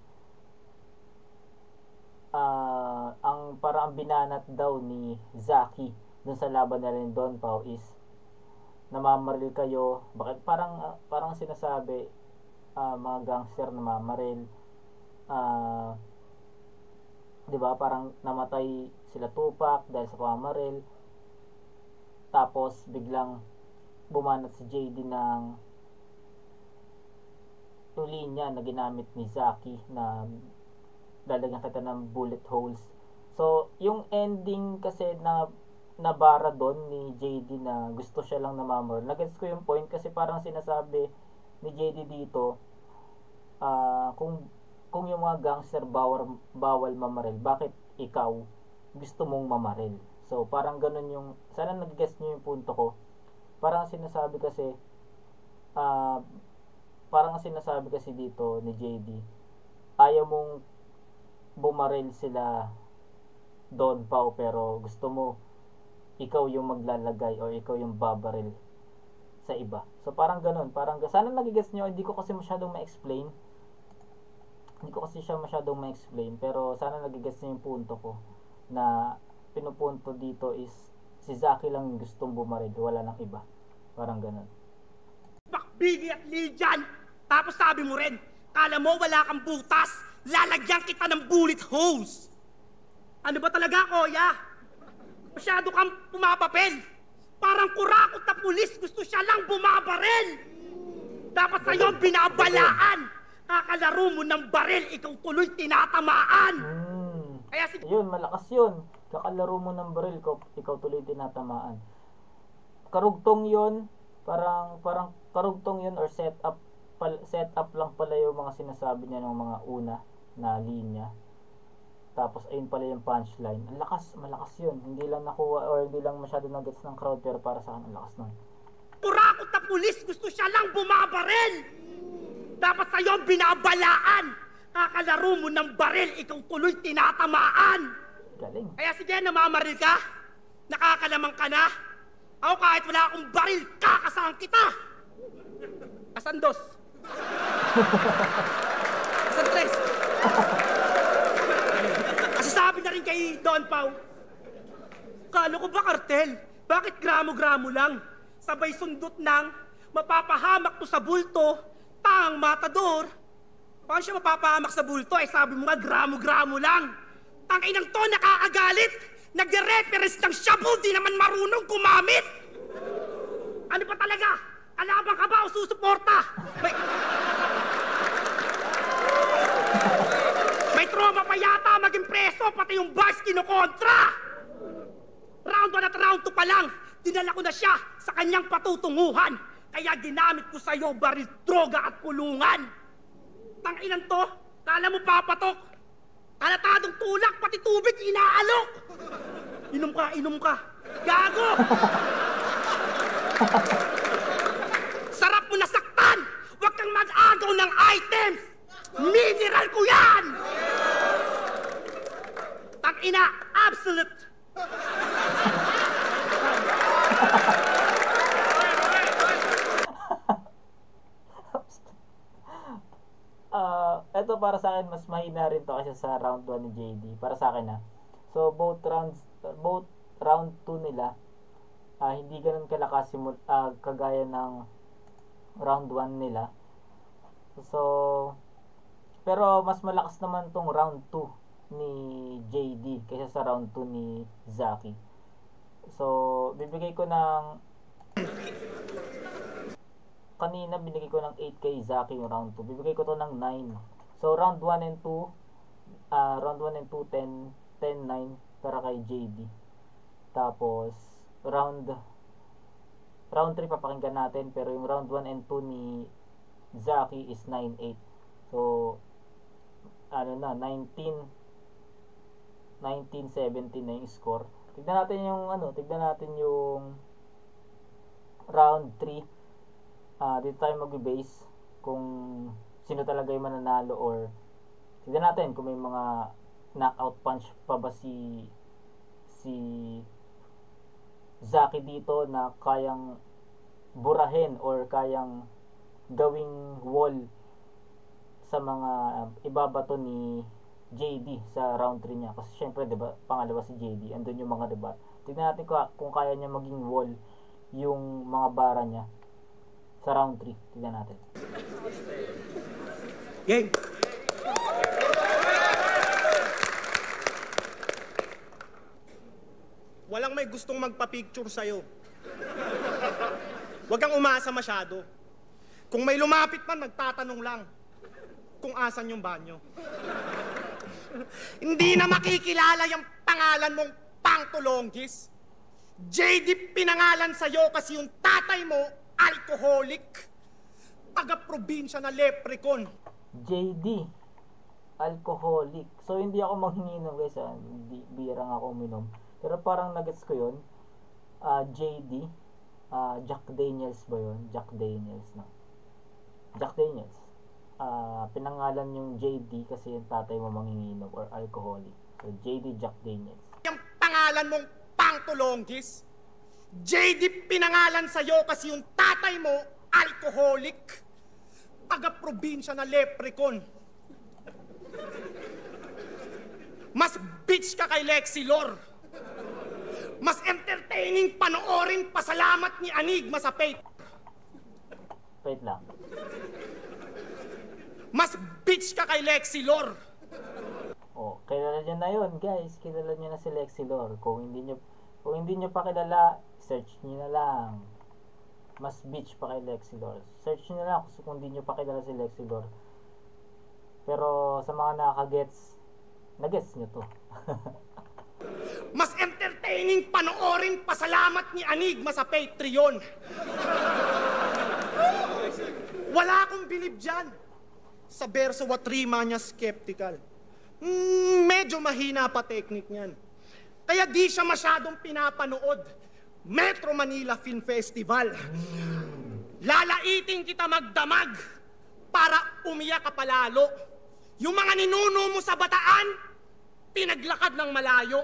uh, ang parang binanat daw ni Zaki dun sa laban na rin Don Pao is namamaril kayo. Bakit parang uh, parang sinasabi uh, mga gangster namamaril. Uh, 'Di ba? Parang namatay sila Tupac dahil sa pamamaril. Tapos biglang bumanat si J D ng yung linya na ginamit ni Zaki na lalagyan kita ng bullet holes. So, yung ending kasi na nabara doon ni J D na gusto siya lang namamar. Nagets ko yung point kasi parang sinasabi ni J D dito uh, kung kung yung mga gangster bawal, bawal mamaril, bakit ikaw gusto mong mamaril? So, parang ganun yung, sana nag-guess nyo yung punto ko. Parang sinasabi kasi, uh, parang sinasabi kasi dito ni J D, ayaw mong bumaril sila Don Pao, pero gusto mo, ikaw yung maglalagay o ikaw yung babaril sa iba. So, parang ganun. Parang, sana nag-guess nyo, hindi ko kasi masyadong ma-explain. Hindi ko kasi siya masyadong ma-explain, pero sana nag-guess nyo yung punto ko na pinupunto dito is si Zaki lang yung gustong bumaril, wala nang iba. Parang ganun. Biggie at Lil Jon. Tapos sabi mo rin, kala mo wala kang butas, lalagyan kita ng bullet holes. Ano ba talaga, Kuya? Masyado kang pumapapel. Parang kurakot na pulis, gusto siya lang bumabaril. Dapat sa'yo binabalaan. Kakalaro mo ng baril, ikaw tuloy tinatamaan. Hmm. Kaya si... Yun, malakas yun. Kakalaro mo ng baril, ikaw, ikaw tuloy tinatamaan. Karugtong yun, parang parang karugtong yun or set up, pal, set up lang pala yung mga sinasabi niya ng mga una na linya. Tapos ayun pala yung punchline. Ang lakas, malakas yun. Hindi lang nakuha or hindi lang masyado nag-gets ng crowd, pero para sa akin, ang lakas nun. Kurakot na pulis, gusto siya lang bumabaril. Dapat sa'yo binabalaan. kakalaro mo ng baril, ikaw tuloy tinatamaan. Galing. Kaya sige, namamaril ka, nakakalamang ka na. Ako kahit wala akong baril, kakasaan kita. Asan dos? Asan tres? Kasi sabi na rin kay Don Pao, kala ko ba kartel? Bakit gramo-gramo lang? Sabay sundot ng mapapahamak to sa bulto, tang matador. Paano siya mapapahamak sa bulto? Eh sabi mo nga gramo-gramo lang. Tanginang to, nakakagalit. Nagre-reference ng shabu, di naman marunong gumamit. Ano pa talaga? Kalaban ka ba o susuporta? May... May trauma pa yata maging preso, pati yung bars kinukontra. Round one at round two pa lang, dinala ko na siya sa kanyang patutunguhan. Kaya ginamit ko sa'yo baril, droga at kulungan. Tanginan to, kala mo papatok. Kalatadong tulak, pati tubig inaalok. Inom ka, inom ka. Gago! Sarap mo nasaktan! Huwag kang mag-agaw ng items! Mineral ko yan! Tangina, absolute! Ah, uh, eto para sa akin mas mahina rin to kasi sa round one ni J D. Para sa akin na. So both rounds both round two nila uh, hindi ganoon kalakas simul uh, kagaya ng round one nila. So pero mas malakas naman tong round two ni J D kaysa sa round two ni Zaki. So bibigay ko ng kanina binigay ko ng eight kay Zaki yung round two. Bibigay ko to ng nine. So round one and two, uh, round one and two, ten, ten, nine para kay J D. Tapos round round three papakinggan natin, pero yung round one and two ni Zaki is nine eight. So ano na, nineteen seventeen na yung score. Tignan natin yung ano, tignan natin yung round three. Uh, dito tayo mag-base kung sino talaga yung mananalo, or tignan natin kung may mga knockout punch pa ba si si Zaki dito na kayang burahin or kayang gawing wall sa mga uh, ibabato ni J D sa round three niya. Kasi syempre, diba, pangalawa si J D, andun yung mga diba. Tignan natin kung, kung kaya niya maging wall yung mga bara niya sa round three. Tignan natin. Game! Walang may gustong magpa-picture sa'yo. Huwag kang umasa masyado. Kung may lumapit man, nagtatanong lang kung asan yung banyo. Hindi na makikilala yung pangalan mong Pangtulonggis. J D pinangalan sa'yo kasi yung tatay mo alcoholic, taga-probinsya na leprechaun. J D, alcoholic. So hindi ako manghinginom guys, ah. Hindi, birang ako uminom. Pero parang nagets ko yun. Uh, J D, uh, Jack Daniels ba yun? Jack Daniels, no? Jack Daniels. Uh, pinangalan yung J D kasi yung tatay mo manghinginom or alcoholic. So J D Jack Daniels. Yung pangalan mong Pangtulonggis, J D pinangalan sa'yo kasi yung tatay mo, alcoholic, taga-probinsya na leprechaun. Mas bitch ka kay Lexi Lor. Mas entertaining panoorin pasalamat ni Anigma sa Faith. Wait lang. Mas bitch ka kay Lexi Lor. Oh, kilala nyo na yun guys. Kilala nyo na si Lexi Lor. Kung hindi nyo, kung hindi nyo pa kilala, search nyo na lang. Mas bitch pa kay Lexi Lor. Search nyo na lang kung hindi nyo pa kilala si Lexi Lor. Pero sa mga nakaka-gets, na-gets nyo to. Mas entertaining panoorin pasalamat ni Anigma sa Patreon. Wala akong bilib dyan sa verso what rima niya skeptical. Mm, medyo mahina pa technique niyan. Kaya di siya masyadong pinapanood. Metro Manila Film Festival. Lalaitin kita magdamag para umiyak ka palalo. Yung mga ninuno mo sa bataan, pinaglakad ng malayo.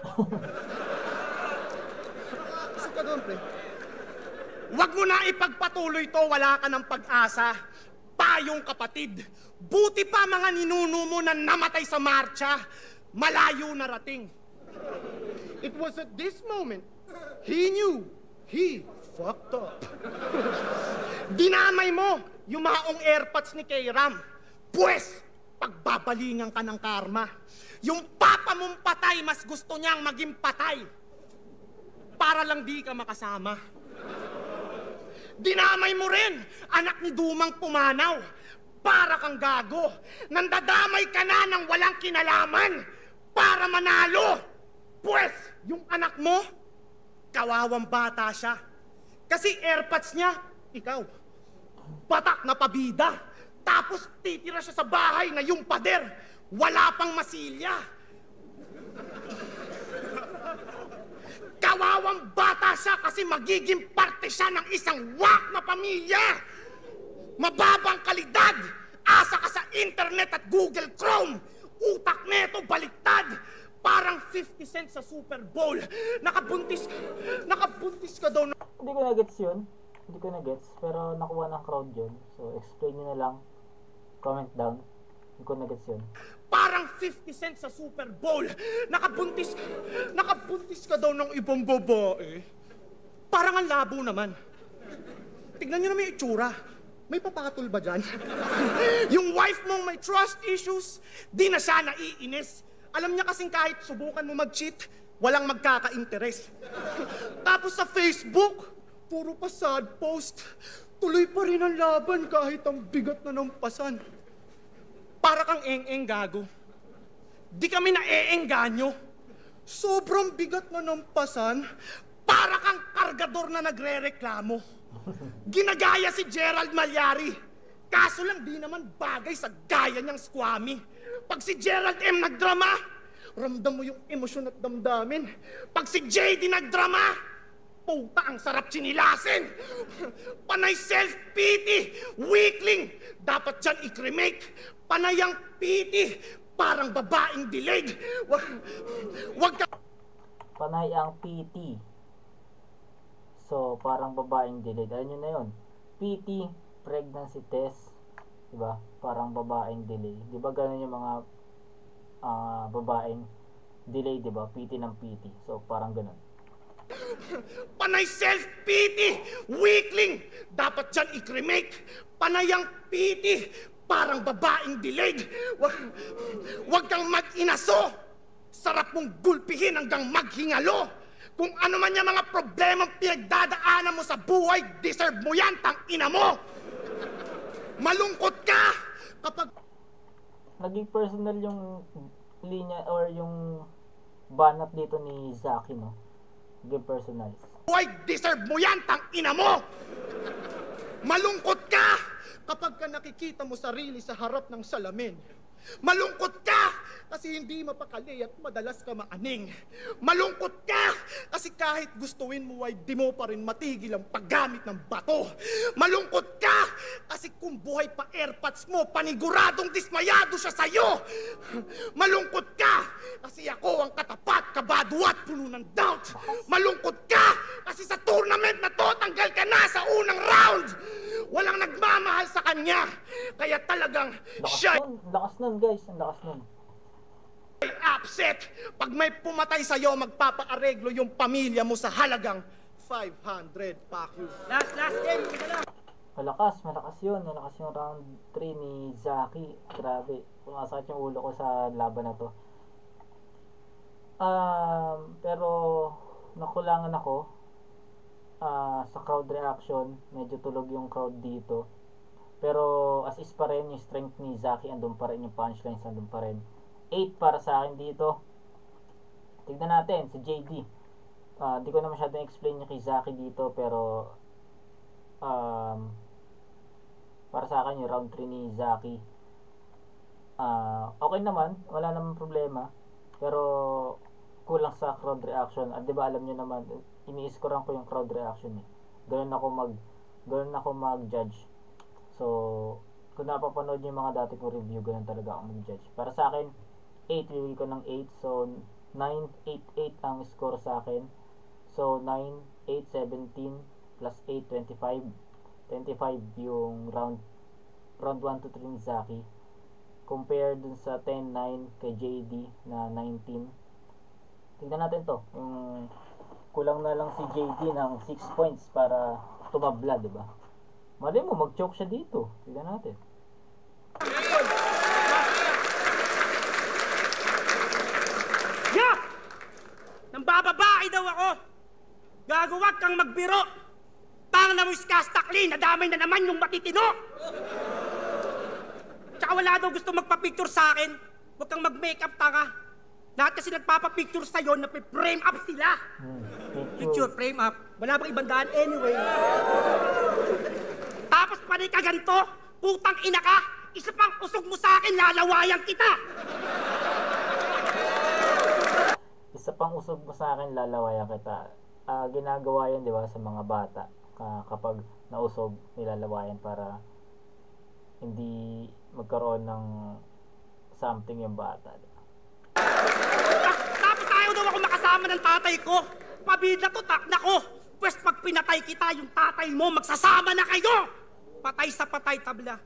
Gusto ka doon, pre? Huwag mo na ipagpatuloy to, wala ka ng pag-asa. Payong kapatid. Buti pa mga ninuno mo na namatay sa marcha, malayo narating. It was at this moment, he knew he fucked up. Dinamay mo yung maong airpods ni K-Ram. Pwes, pagbabalingan ka ng karma. Yung papa mong patay, mas gusto niyang maging patay. Para lang di ka makasama. Dinamay mo rin, anak ni Dumang Pumanaw. Para kang gago. Nandadamay ka na ng walang kinalaman. Para manalo. Pwes, yung anak mo, kawawang bata siya. Kasi airpods niya, ikaw. Batak na pabida. Tapos titira siya sa bahay na yung pader. Wala pang masilya. Kawawang bata siya kasi magiging parte siya ng isang wak na pamilya. Mababang kalidad. Asa ka sa internet at Google Chrome. Utak neto baliktad. Parang fifty cents sa Super Bowl. Nakabuntis ka. Nakabuntis ka daw. Hindi ko na-gets yun. Hindi ko na-gets. Pero nakuha ng crowd yun. So, explain nyo na lang. Comment down. Hindi ko na-gets yun. Parang fifty cents sa Super Bowl. Nakabuntis ka. Nakabuntis ka daw ng ibang babae. Parang ang labo naman. Tignan nyo naman yung itsura. May papakatol ba dyan? Yung wife mong may trust issues, di na siya naiinis. Alam niya kasing kahit subukan mo mag-cheat, walang magkaka-interes. Tapos sa Facebook, puro pa sad post. Tuloy pa rin ang laban kahit ang bigat na ng pasan. Para kang eng-eng gago. Di kami na-eengganyo. Sobrang bigat na ng pasan, para kang kargador na nagre-reklamo. Ginagaya si Gerald Malyari. Kaso lang di naman bagay sa gaya niyang squammy. Pag si Gerald M. nagdrama, ramdam mo yung emosyon at damdamin. Pag si J D nagdrama, puta ang sarap chinilasin. Panay self-pity, weakling. Dapat dyan i-cremate. Panay ang pity, parang babaeng delayed. Wag, wag ka... Panay ang P T. So, parang babaeng delayed. Alam nyo na yun. P T, pregnancy test. Diba? Parang babaeng delay. Diba ganun yung mga uh, babaeng delay, diba? P T ng P T. So, parang ganun. Panay self-pity, weakling. Dapat dyan i-cremate. Panay ang pity, parang babaeng delayed. Wag, wag kang mag-inaso. Sarap mong gulpihin hanggang maghingalo. Kung ano man yung mga problemang pinagdadaanan mo sa buhay, deserve mo yan, tang ina mo. Malungkot ka kapag... Naging personal yung linya or yung banat dito ni Zaki, no? Naging personal. Buhay, deserve mo yan, tang ina mo. Malungkot ka kapag ka nakikita mo sarili sa harap ng salamin. Malungkot ka kasi hindi mapakali at madalas ka maaning. Malungkot ka kasi kahit gustuin mo ay di mo pa rin matigil ang paggamit ng bato. Malungkot ka kasi kung buhay pa airpods mo, paniguradong dismayado siya sa'yo. Malungkot ka kasi ako ang katapat, kabado at puno ng doubt. Malungkot ka kasi sa tournament na to, tanggal ka na sa unang round. Walang nagmamahal sa kanya. Kaya talagang Lakas siya nun, lakas nun guys, ang lakas nun. ay upset. Pag may pumatay sa'yo, magpapaareglo yung pamilya mo sa halagang five hundred. Fuck you. Last, last game. Malakas, malakas yun. Malakas yung round three ni Zaki. Grabe, pumasakit yung ulo ko sa laban na to. Um, pero nakulangan ako uh, sa crowd reaction. Medyo tulog yung crowd dito. Pero as is pa rin yung strength ni Zaki, andun pa rin yung punchlines, andun pa rin. eight para sa akin dito. Tignan natin si J D. Uh, di ko na masyadong explain yung kay Zaki dito, pero um, para sa akin yung round three ni Zaki, uh, okay naman, wala naman problema, pero kulang sa crowd reaction. At di ba alam nyo naman, ini-scorean ko yung crowd reaction eh. Ganun ako mag ganun ako mag-judge. So, kung napapanood niyo yung mga dati kong review, ganun talaga ako mag-judge. Para sa akin, eight, bibigay ko ng eight. So, nine, eight, eight ang score sa akin. So, nine, eight, seventeen, plus eight, twenty-five. twenty-five yung round round one to three ni Zaki. Compare dun sa ten nine kay J D na nineteen. Tingnan natin to. Yung kulang na lang si J D ng six points para tumabla, di ba? Mali mo, mag-choke siya dito. Tingnan natin. Ya! Nang bababae daw ako. Gagawag kang magbiro. Tang na mo iskastakli, nadamay na naman yung matitino. Tsaka wala daw gusto magpa-picture sa akin. Huwag kang mag-makeup, tanga. Lahat kasi nagpapa-picture sa'yo, nape-frame up sila. Hmm, Picture, frame up. Wala bang ibang daan anyway. Tapos panay ka ganito, putang ina ka, isa pang usog mo sa akin, lalawayan kita. Isa pang usog mo sa akin, lalawayan kita. Uh, ginagawa yan, di ba, sa mga bata. Uh, kapag nausog, nilalawayan para hindi magkaroon ng something yung bata. Diba? Tapos ayaw daw ako makasama ng tatay ko. Pabida to, takna ko. Pwes pag pinatay kita, yung tatay mo, magsasama na kayo. Patay sa patay, tabla.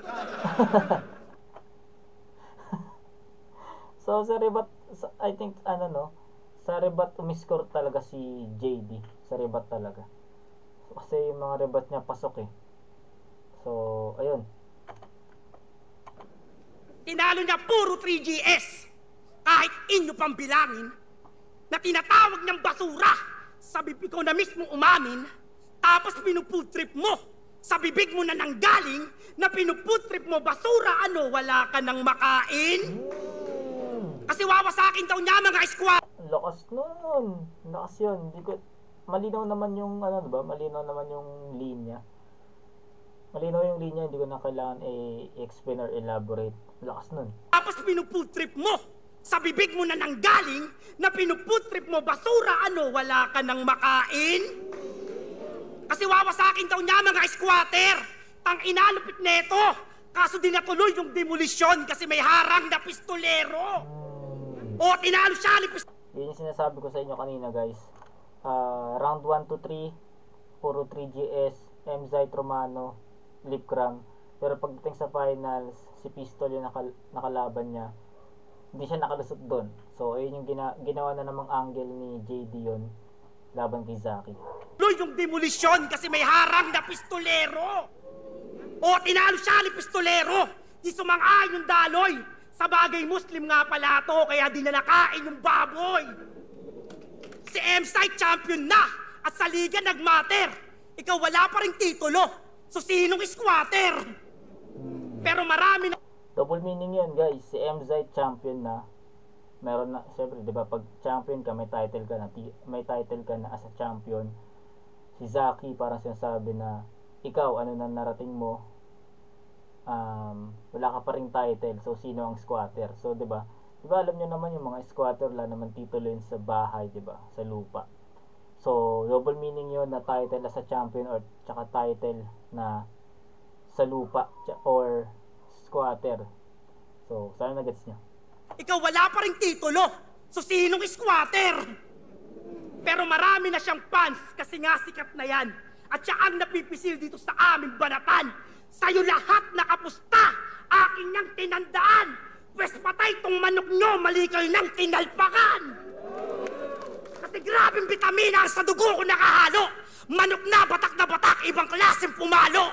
So, sa rebat, I think, ano no, sa rebat umiscore talaga si J D. Sa rebat talaga. So, kasi yung mga rebat niya pasok eh. So, ayun. Tinalo niya puro three G S. Kahit inyo pang bilangin, na tinatawag niyang basura. Sa bibig ko na mismo umamin, tapos pinupood trip mo. Sa bibig mo na nanggaling, na pinupood trip mo basura, ano, wala ka nang makain? Kasi wawasakin daw niya mga squad. Lakas nun. Lakas yun. Hindi ko, malinaw naman yung, ano ba, malinaw naman yung linya. Malinaw yung linya, hindi ko na kailangan i-explain or elaborate. Lakas nun. Tapos pinupood trip mo. Sa bibig mo na nanggaling, na pinupood trip mo basura, ano, wala ka nang makain? Kasi wawasakin daw niya mga squatter. Tang inalupit neto. Kaso di natuloy yung demolisyon kasi may harang na pistolero. Hmm. O tinalo siya ni pistolero. Yun yung sinasabi ko sa inyo kanina, guys. Uh, round one to three, puro three G S, M. Zite Romano, Lipcram. Pero pagdating sa finals, si Pistol yung nakal nakalaban niya. Hindi siya nakalusot doon. So, ayun yung gina ginawa na namang angle ni J D yun laban kay Zaki. Yung demolisyon kasi may harang na pistolero. O tinalo siya ni pistolero. Di sumang-ayon yung daloy. Sa bagay Muslim nga pala to, kaya di na nakain yung baboy. Si M-Site champion na at sa liga nagmatter. Ikaw wala pa ring titulo. So sinong squatter? Pero marami na... Double meaning yun, guys. Si M-Zite champion na. Meron na, syempre, di ba, pag champion ka, may title ka na, may title ka na as a champion. Si Zaki, parang sinasabi na, ikaw, ano na narating mo, um, wala ka pa ring title, so sino ang squatter? So, di ba, di ba, alam nyo naman yung mga squatter, wala naman titulo yun sa bahay, di ba, sa lupa. So, double meaning yun na title as a champion or tsaka title na sa lupa or squatter. So, sana nagets nyo. Ikaw wala pa ring titulo. So sinong squatter? Pero marami na siyang fans kasi nga sikat na yan. At siya ang napipisil dito sa aming banatan. Sa'yo lahat nakapusta. Aking niyang tinandaan. Pwes patay tong manok nyo, mali kayo nang tinalpakan. Kasi grabing bitamina ang sa dugo ko nakahalo. Manok na, batak na batak, ibang klaseng pumalo.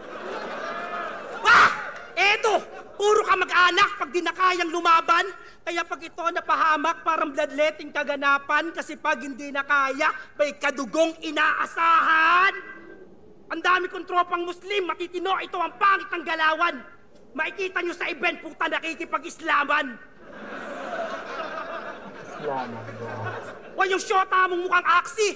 Ah! Eto, puro ka mag-anak pag di na kayang lumaban. Kaya pag ito napahamak, parang bloodletting kaganapan. Kasi pag hindi na kaya, may kadugong inaasahan. Ang dami kong tropang Muslim, matitino, ito ang pangit ng galawan. Makikita nyo sa event, puta nakikipag-islaman. Islaman, O yung syota mong mukhang aksi.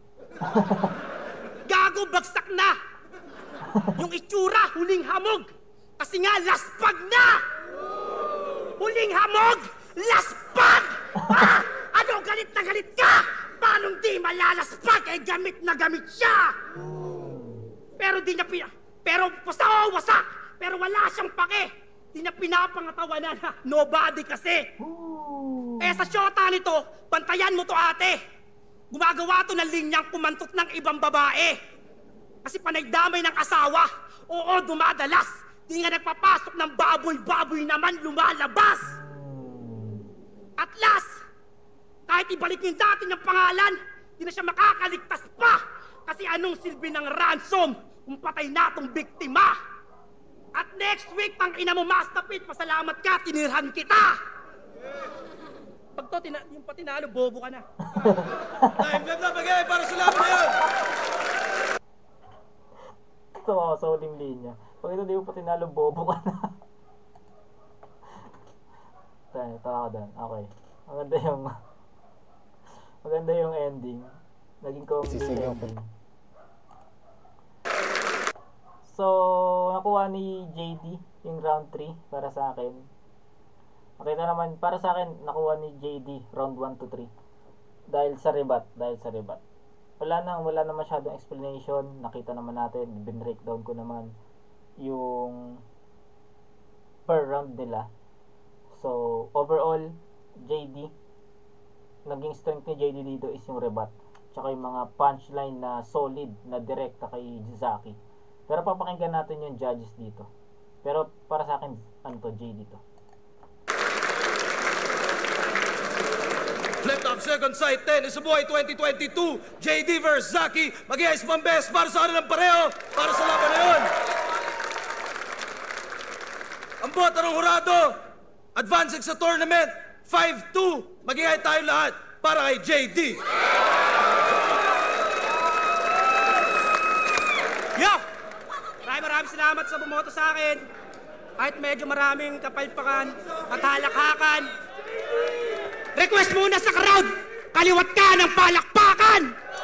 Gago, bagsak na. Yung itsura, huling hamog. Kasi nga, laspag na! Huling hamog, laspag! Ah! Ano, galit na galit ka? Paano di malalaspag? Eh, gamit na gamit siya! Pero di niya pina... Pero basta oh, wasak! pero wala siyang pake. Di niya pinapangatawanan ha. Nobody kasi. Ooh. Eh sa syota nito, bantayan mo to ate. Gumagawa to ng linyang kumantot ng ibang babae. Kasi panagdamay ng asawa. Oo, dumadalas. Di nga nagpapasok ng baboy-baboy naman lumalabas. At last, kahit ibalik yung dati niyang pangalan, di na siya makakaligtas pa. Kasi anong silbi ng ransom kung patay na tong biktima? At next week, pang ina mo, Mastapit, pasalamat ka, tinirhan kita. Pag to, tina yung pa tinalo, bobo ka na. Time game na, bagay para sa laban na yun! Ito ako sa huling linya. Pag ito di mo pa tinalo, bobo ka na. Tayo, tawa ko doon. Okay. Maganda yung... Maganda yung ending. Naging complete ending. So, nakuha ni J D yung round three para sa akin. Makita naman, para sa akin, nakuha ni J D round one to three. Dahil sa rebat, dahil sa rebat. Wala na, wala na masyadong explanation. Nakita naman natin, bin-breakdown ko naman yung per round nila. So, overall, J D, naging strength ni J D dito is yung rebat. Tsaka yung mga punchline na solid, na direkta kay Zaki. Pero papakinggan natin yung judges dito. Pero para sa akin, ano to, J D to. Flip top second sight ten, Isubuhay twenty twenty-two, J D versus Zaki. Mag-iayos pang best para sa kanilang pareho, para sa laban na yun. Ang bota ng hurado, advancing sa tournament, five two. Mag-iay tayo lahat para kay J D. Yo! Maraming maraming salamat sa bumoto sa akin. Kahit medyo maraming kapalpakan at halakhakan. Request muna sa crowd! Kaliwat ka ng palakpakan!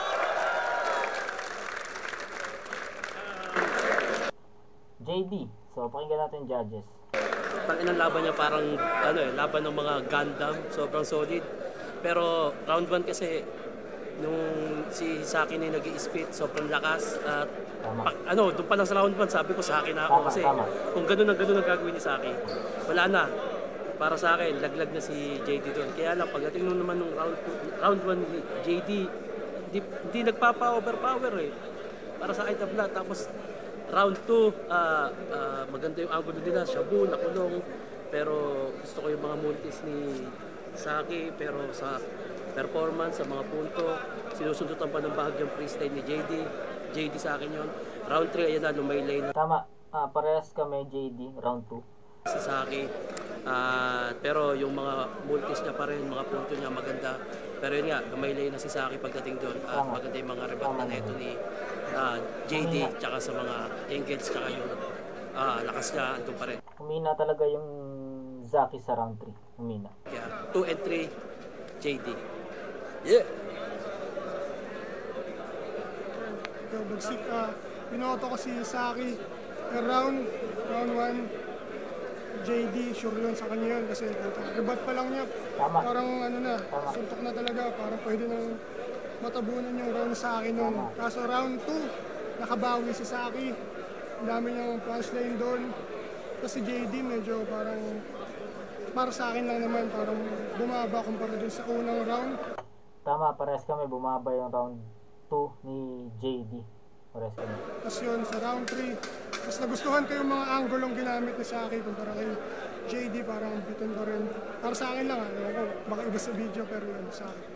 J D. So, pakinggan natin judges. Ang inang laban niya parang ano eh, laban ng mga Gundam, sobrang solid. Pero round one kasi nung si Saki na nag-i-spit, sobrang lakas at pa, ano, doon pa lang sa round one sabi ko sa akin na ako Tama, kasi tama. kung gano'n ang gano'n ang gagawin ni Saki, wala na. Para sa akin, laglag na si J D doon. Kaya lang, pagdating nung naman nung round, round one, J D, hindi, hindi nagpapa-overpower eh. Para sa akin, tabla. Tapos, round two, uh, uh, maganda yung angulo nila. Shabu, nakulong. Pero gusto ko yung mga multis ni Saki. Pero sa performance, sa mga punto, sinusundutan pa ng bahagyang freestyle ni J D. J D sa akin yun. Round three, ayan na, lumaylay na Tama. Ah, parehas kami, J D, round two. si Saki. Uh, pero yung mga multis niya pa rin, mga punto niya maganda. Pero yun nga, lumaylay na si Saki pagdating doon. At Tama. maganda yung mga rebat Tama na neto naman. ni uh, J D, tsaka sa mga angles, tsaka yung uh, lakas niya, andun pa rin. Humina talaga yung Zaki sa round three. Humina. Kaya two and three, J D. Yeah. Ikaw, bagsik ka. Pinoto ko si Saki. Per round, round one, J D, sure yun sa kanya yun. Kasi rebat pa lang niya. Tama. Parang ano na, Tama. suntok na talaga. Parang pwede nang matabunan yung round sa akin nun. Tama. Kaso round two, nakabawi si Saki. Ang dami niyang punchline doon. Kasi J D medyo parang, para sa akin lang naman, parang bumaba kumpara dun sa unang round. Tama, parehas kami. Bumaba yung round two ni J D. Parehas kami. Tapos yun, sa round three, mas nagustuhan ko yung mga anggulong ginamit ni Saki kumpara kay J D, parang bitin pa rin. Para sa akin lang, ano ko, baka iba sa video, pero yun, sa akin.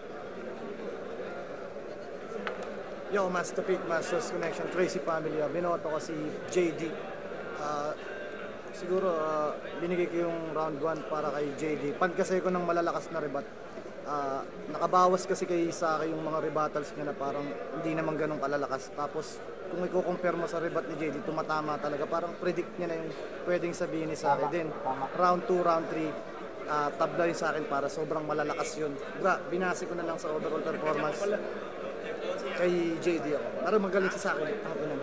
Yo, Master Pete, Masters Connection, Tracy Family. Uh, binoto ko si J D. Uh, siguro, uh, binigay ko yung round one para kay J D. Pan kasi ko ng malalakas na rebat. Uh, nakabawas kasi kay Saki yung mga rebuttals niya na parang hindi naman ganun kalalakas. Tapos, kung i-compare mo sa rebat ni J D, tumatama talaga. Parang predict niya na yung pwedeng sabihin ni Saki. Tama, Then, tama. round two, round three, uh, tabla yung sa akin para sobrang malalakas yun. Bra, binasi ko na lang sa overall performance kay J D ako. Pero magaling siya sa akin. Tapunan.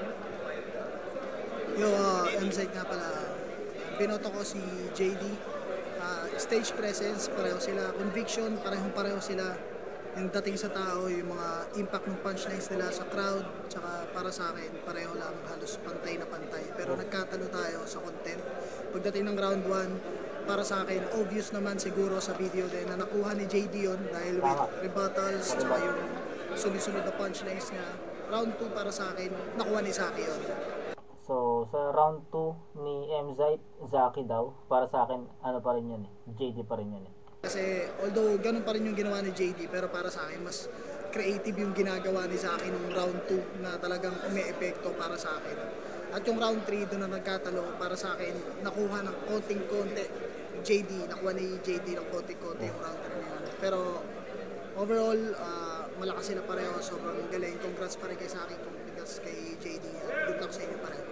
Yo, uh, M Z nga pala. Binoto ko si J D. Uh, stage presence, pareho sila. Conviction, parehong pareho sila. yung dating sa tao, yung mga impact ng punchlines nila sa crowd, tsaka para sa akin, pareho lang, halos pantay na pantay. Pero nagkatalo tayo sa content. Pagdating ng round one, para sa akin, obvious naman siguro sa video din na nakuha ni J D yun dahil with rebuttals, tsaka yung sunod-sunod na punchlines niya. Round two para sa akin, nakuha ni Zaki yun. So, sa round two ni M-Zite, Zaki daw, para sa akin, ano pa rin yun eh, J D pa rin yun eh. Kasi although ganun pa rin yung ginawa ni J D, pero para sa akin, mas creative yung ginagawa ni Zaki nung round two na talagang umi-epekto para sa akin. At yung round three, doon na nagkatalo, para sa akin, nakuha ng konting-konti, J D, nakuha ni J D ng konting-konti yung round three na yun. Pero overall, uh, malakas sila pareho, sobrang galing. Congrats pa rin kay Zaki, congrats kay J D. Good luck sa inyo pareho.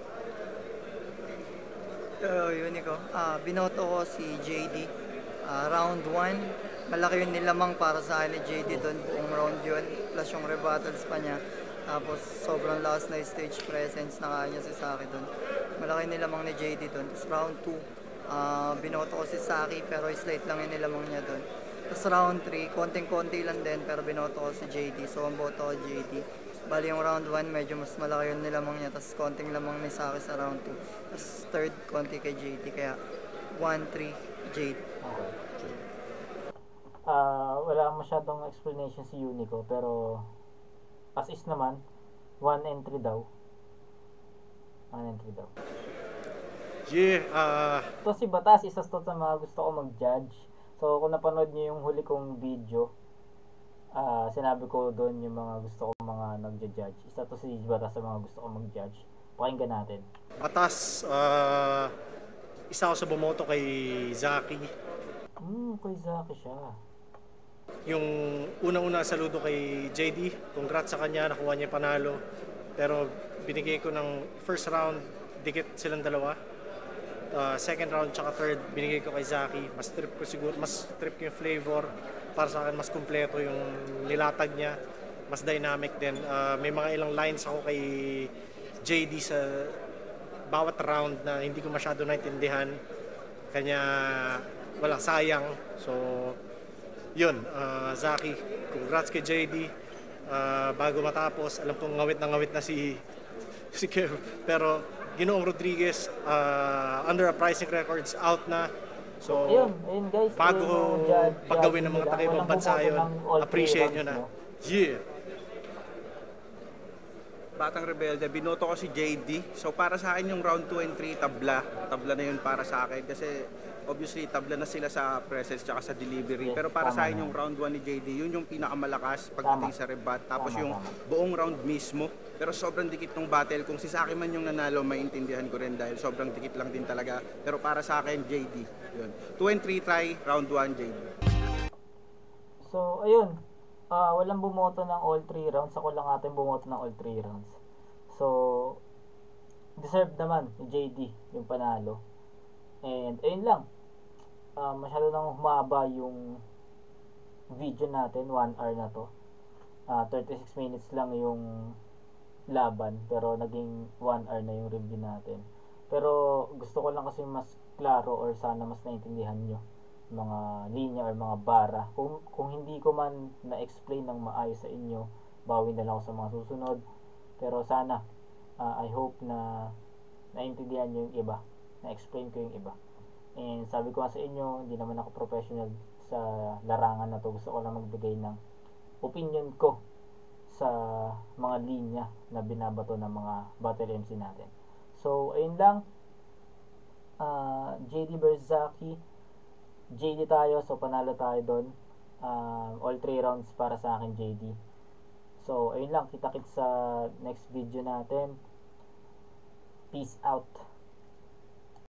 So, yun ko. Uh, binoto ko si J D. Uh, round one, malaki yung nilamang para sa akin ni J D doon. Buong round yun, plus yung rebuttals pa niya. Tapos sobrang last na stage presence na kaya niya si Zaki doon. Malaki nilamang ni J D doon. Tapos round two, uh, binoto ko si Zaki pero slight lang yung nilamang niya doon. Tapos round three, konting-konti lang din pero binoto ko si J D. So ang boto ko J D. Bali yung round one, medyo mas malaki yung nilamang niya. Tapos konting lamang ni Zaki sa round two. Tapos third, konti kay J D. Kaya one three J D. Okay. Uh, wala masyadong explanation si Unico, pero as is naman, one and three daw. one and three daw. Yeah, uh... Ito si Batas, isa to sa mga gusto ko mag-judge. So, kung napanood niyo yung huli kong video, uh, sinabi ko doon yung mga gusto ko mga nagja-judge. Isa to si Batas sa mga gusto ko mag-judge. Pakinggan natin. Batas, uh, isa ako sa bumoto kay Zaki. Hmm, kay Zaki siya. Yung unang-una saludo kay J D, congrats sa kanya, nakuha niya panalo. Pero binigay ko ng first round, dikit silang dalawa. Uh, second round tsaka third, binigay ko kay Zaki. Mas trip ko siguro, mas trip ko yung flavor. Para sa akin, mas kumpleto yung nilatag niya. Mas dynamic din. Uh, may mga ilang lines ako kay J D sa bawat round na hindi ko masyado naintindihan. Kanya wala, sayang. So, yun, uh, Zaki, congrats kay J D. Uh, bago matapos, alam kong ngawit na ngawit na si si Kev. Pero Ginoong Rodriguez, uh, under Uprising Records, out na. So, ayun, ayun guys, bago ayun, judge, paggawin ng mga judge taga-ibang bansa yun, appreciate nyo na. Yeah. Batang Rebelde, binoto ko si J D. So para sa akin yung round two and three, tabla. Tabla na yun para sa akin kasi obviously tabla na sila sa presence tsaka sa delivery. Yes, pero para sa akin na. yung round one ni J D, yun yung pinakamalakas pagdating Tama. sa rebat. Tapos Tama, yung tama. buong round mismo. Pero sobrang dikit ng battle. Kung si Zaki man yung nanalo, maintindihan ko rin dahil sobrang dikit lang din talaga. Pero para sa akin, J D. Yun. two and three try, round one, J D. So, ayun. Uh, walang bumoto ng all three rounds. Ako lang atin bumoto ng all three rounds. So, deserved naman ni J D yung panalo. And, ayun lang. Uh, masyado nang humaba yung video natin. one hour na to. Uh, thirty-six minutes lang yung laban. Pero, naging one hour na yung review natin. Pero, gusto ko lang kasi mas klaro or sana mas naintindihan nyo mga linya or mga bara. Kung, kung hindi ko man na-explain ng maayos sa inyo, bawi na lang ako sa mga susunod. Pero sana, uh, I hope na naintindihan nyo yung iba, na-explain ko yung iba. And sabi ko nga sa inyo, hindi naman ako professional sa larangan na to. Gusto ko lang magbigay ng opinion ko sa mga linya na binabato ng mga battle M C natin. So, ayun lang. Uh, J D versus Zaki. J D tayo, so panalo tayo doon. Uh, all three rounds para sa akin, J D. So, ayun lang. Kita-kits sa next video natin. Peace out.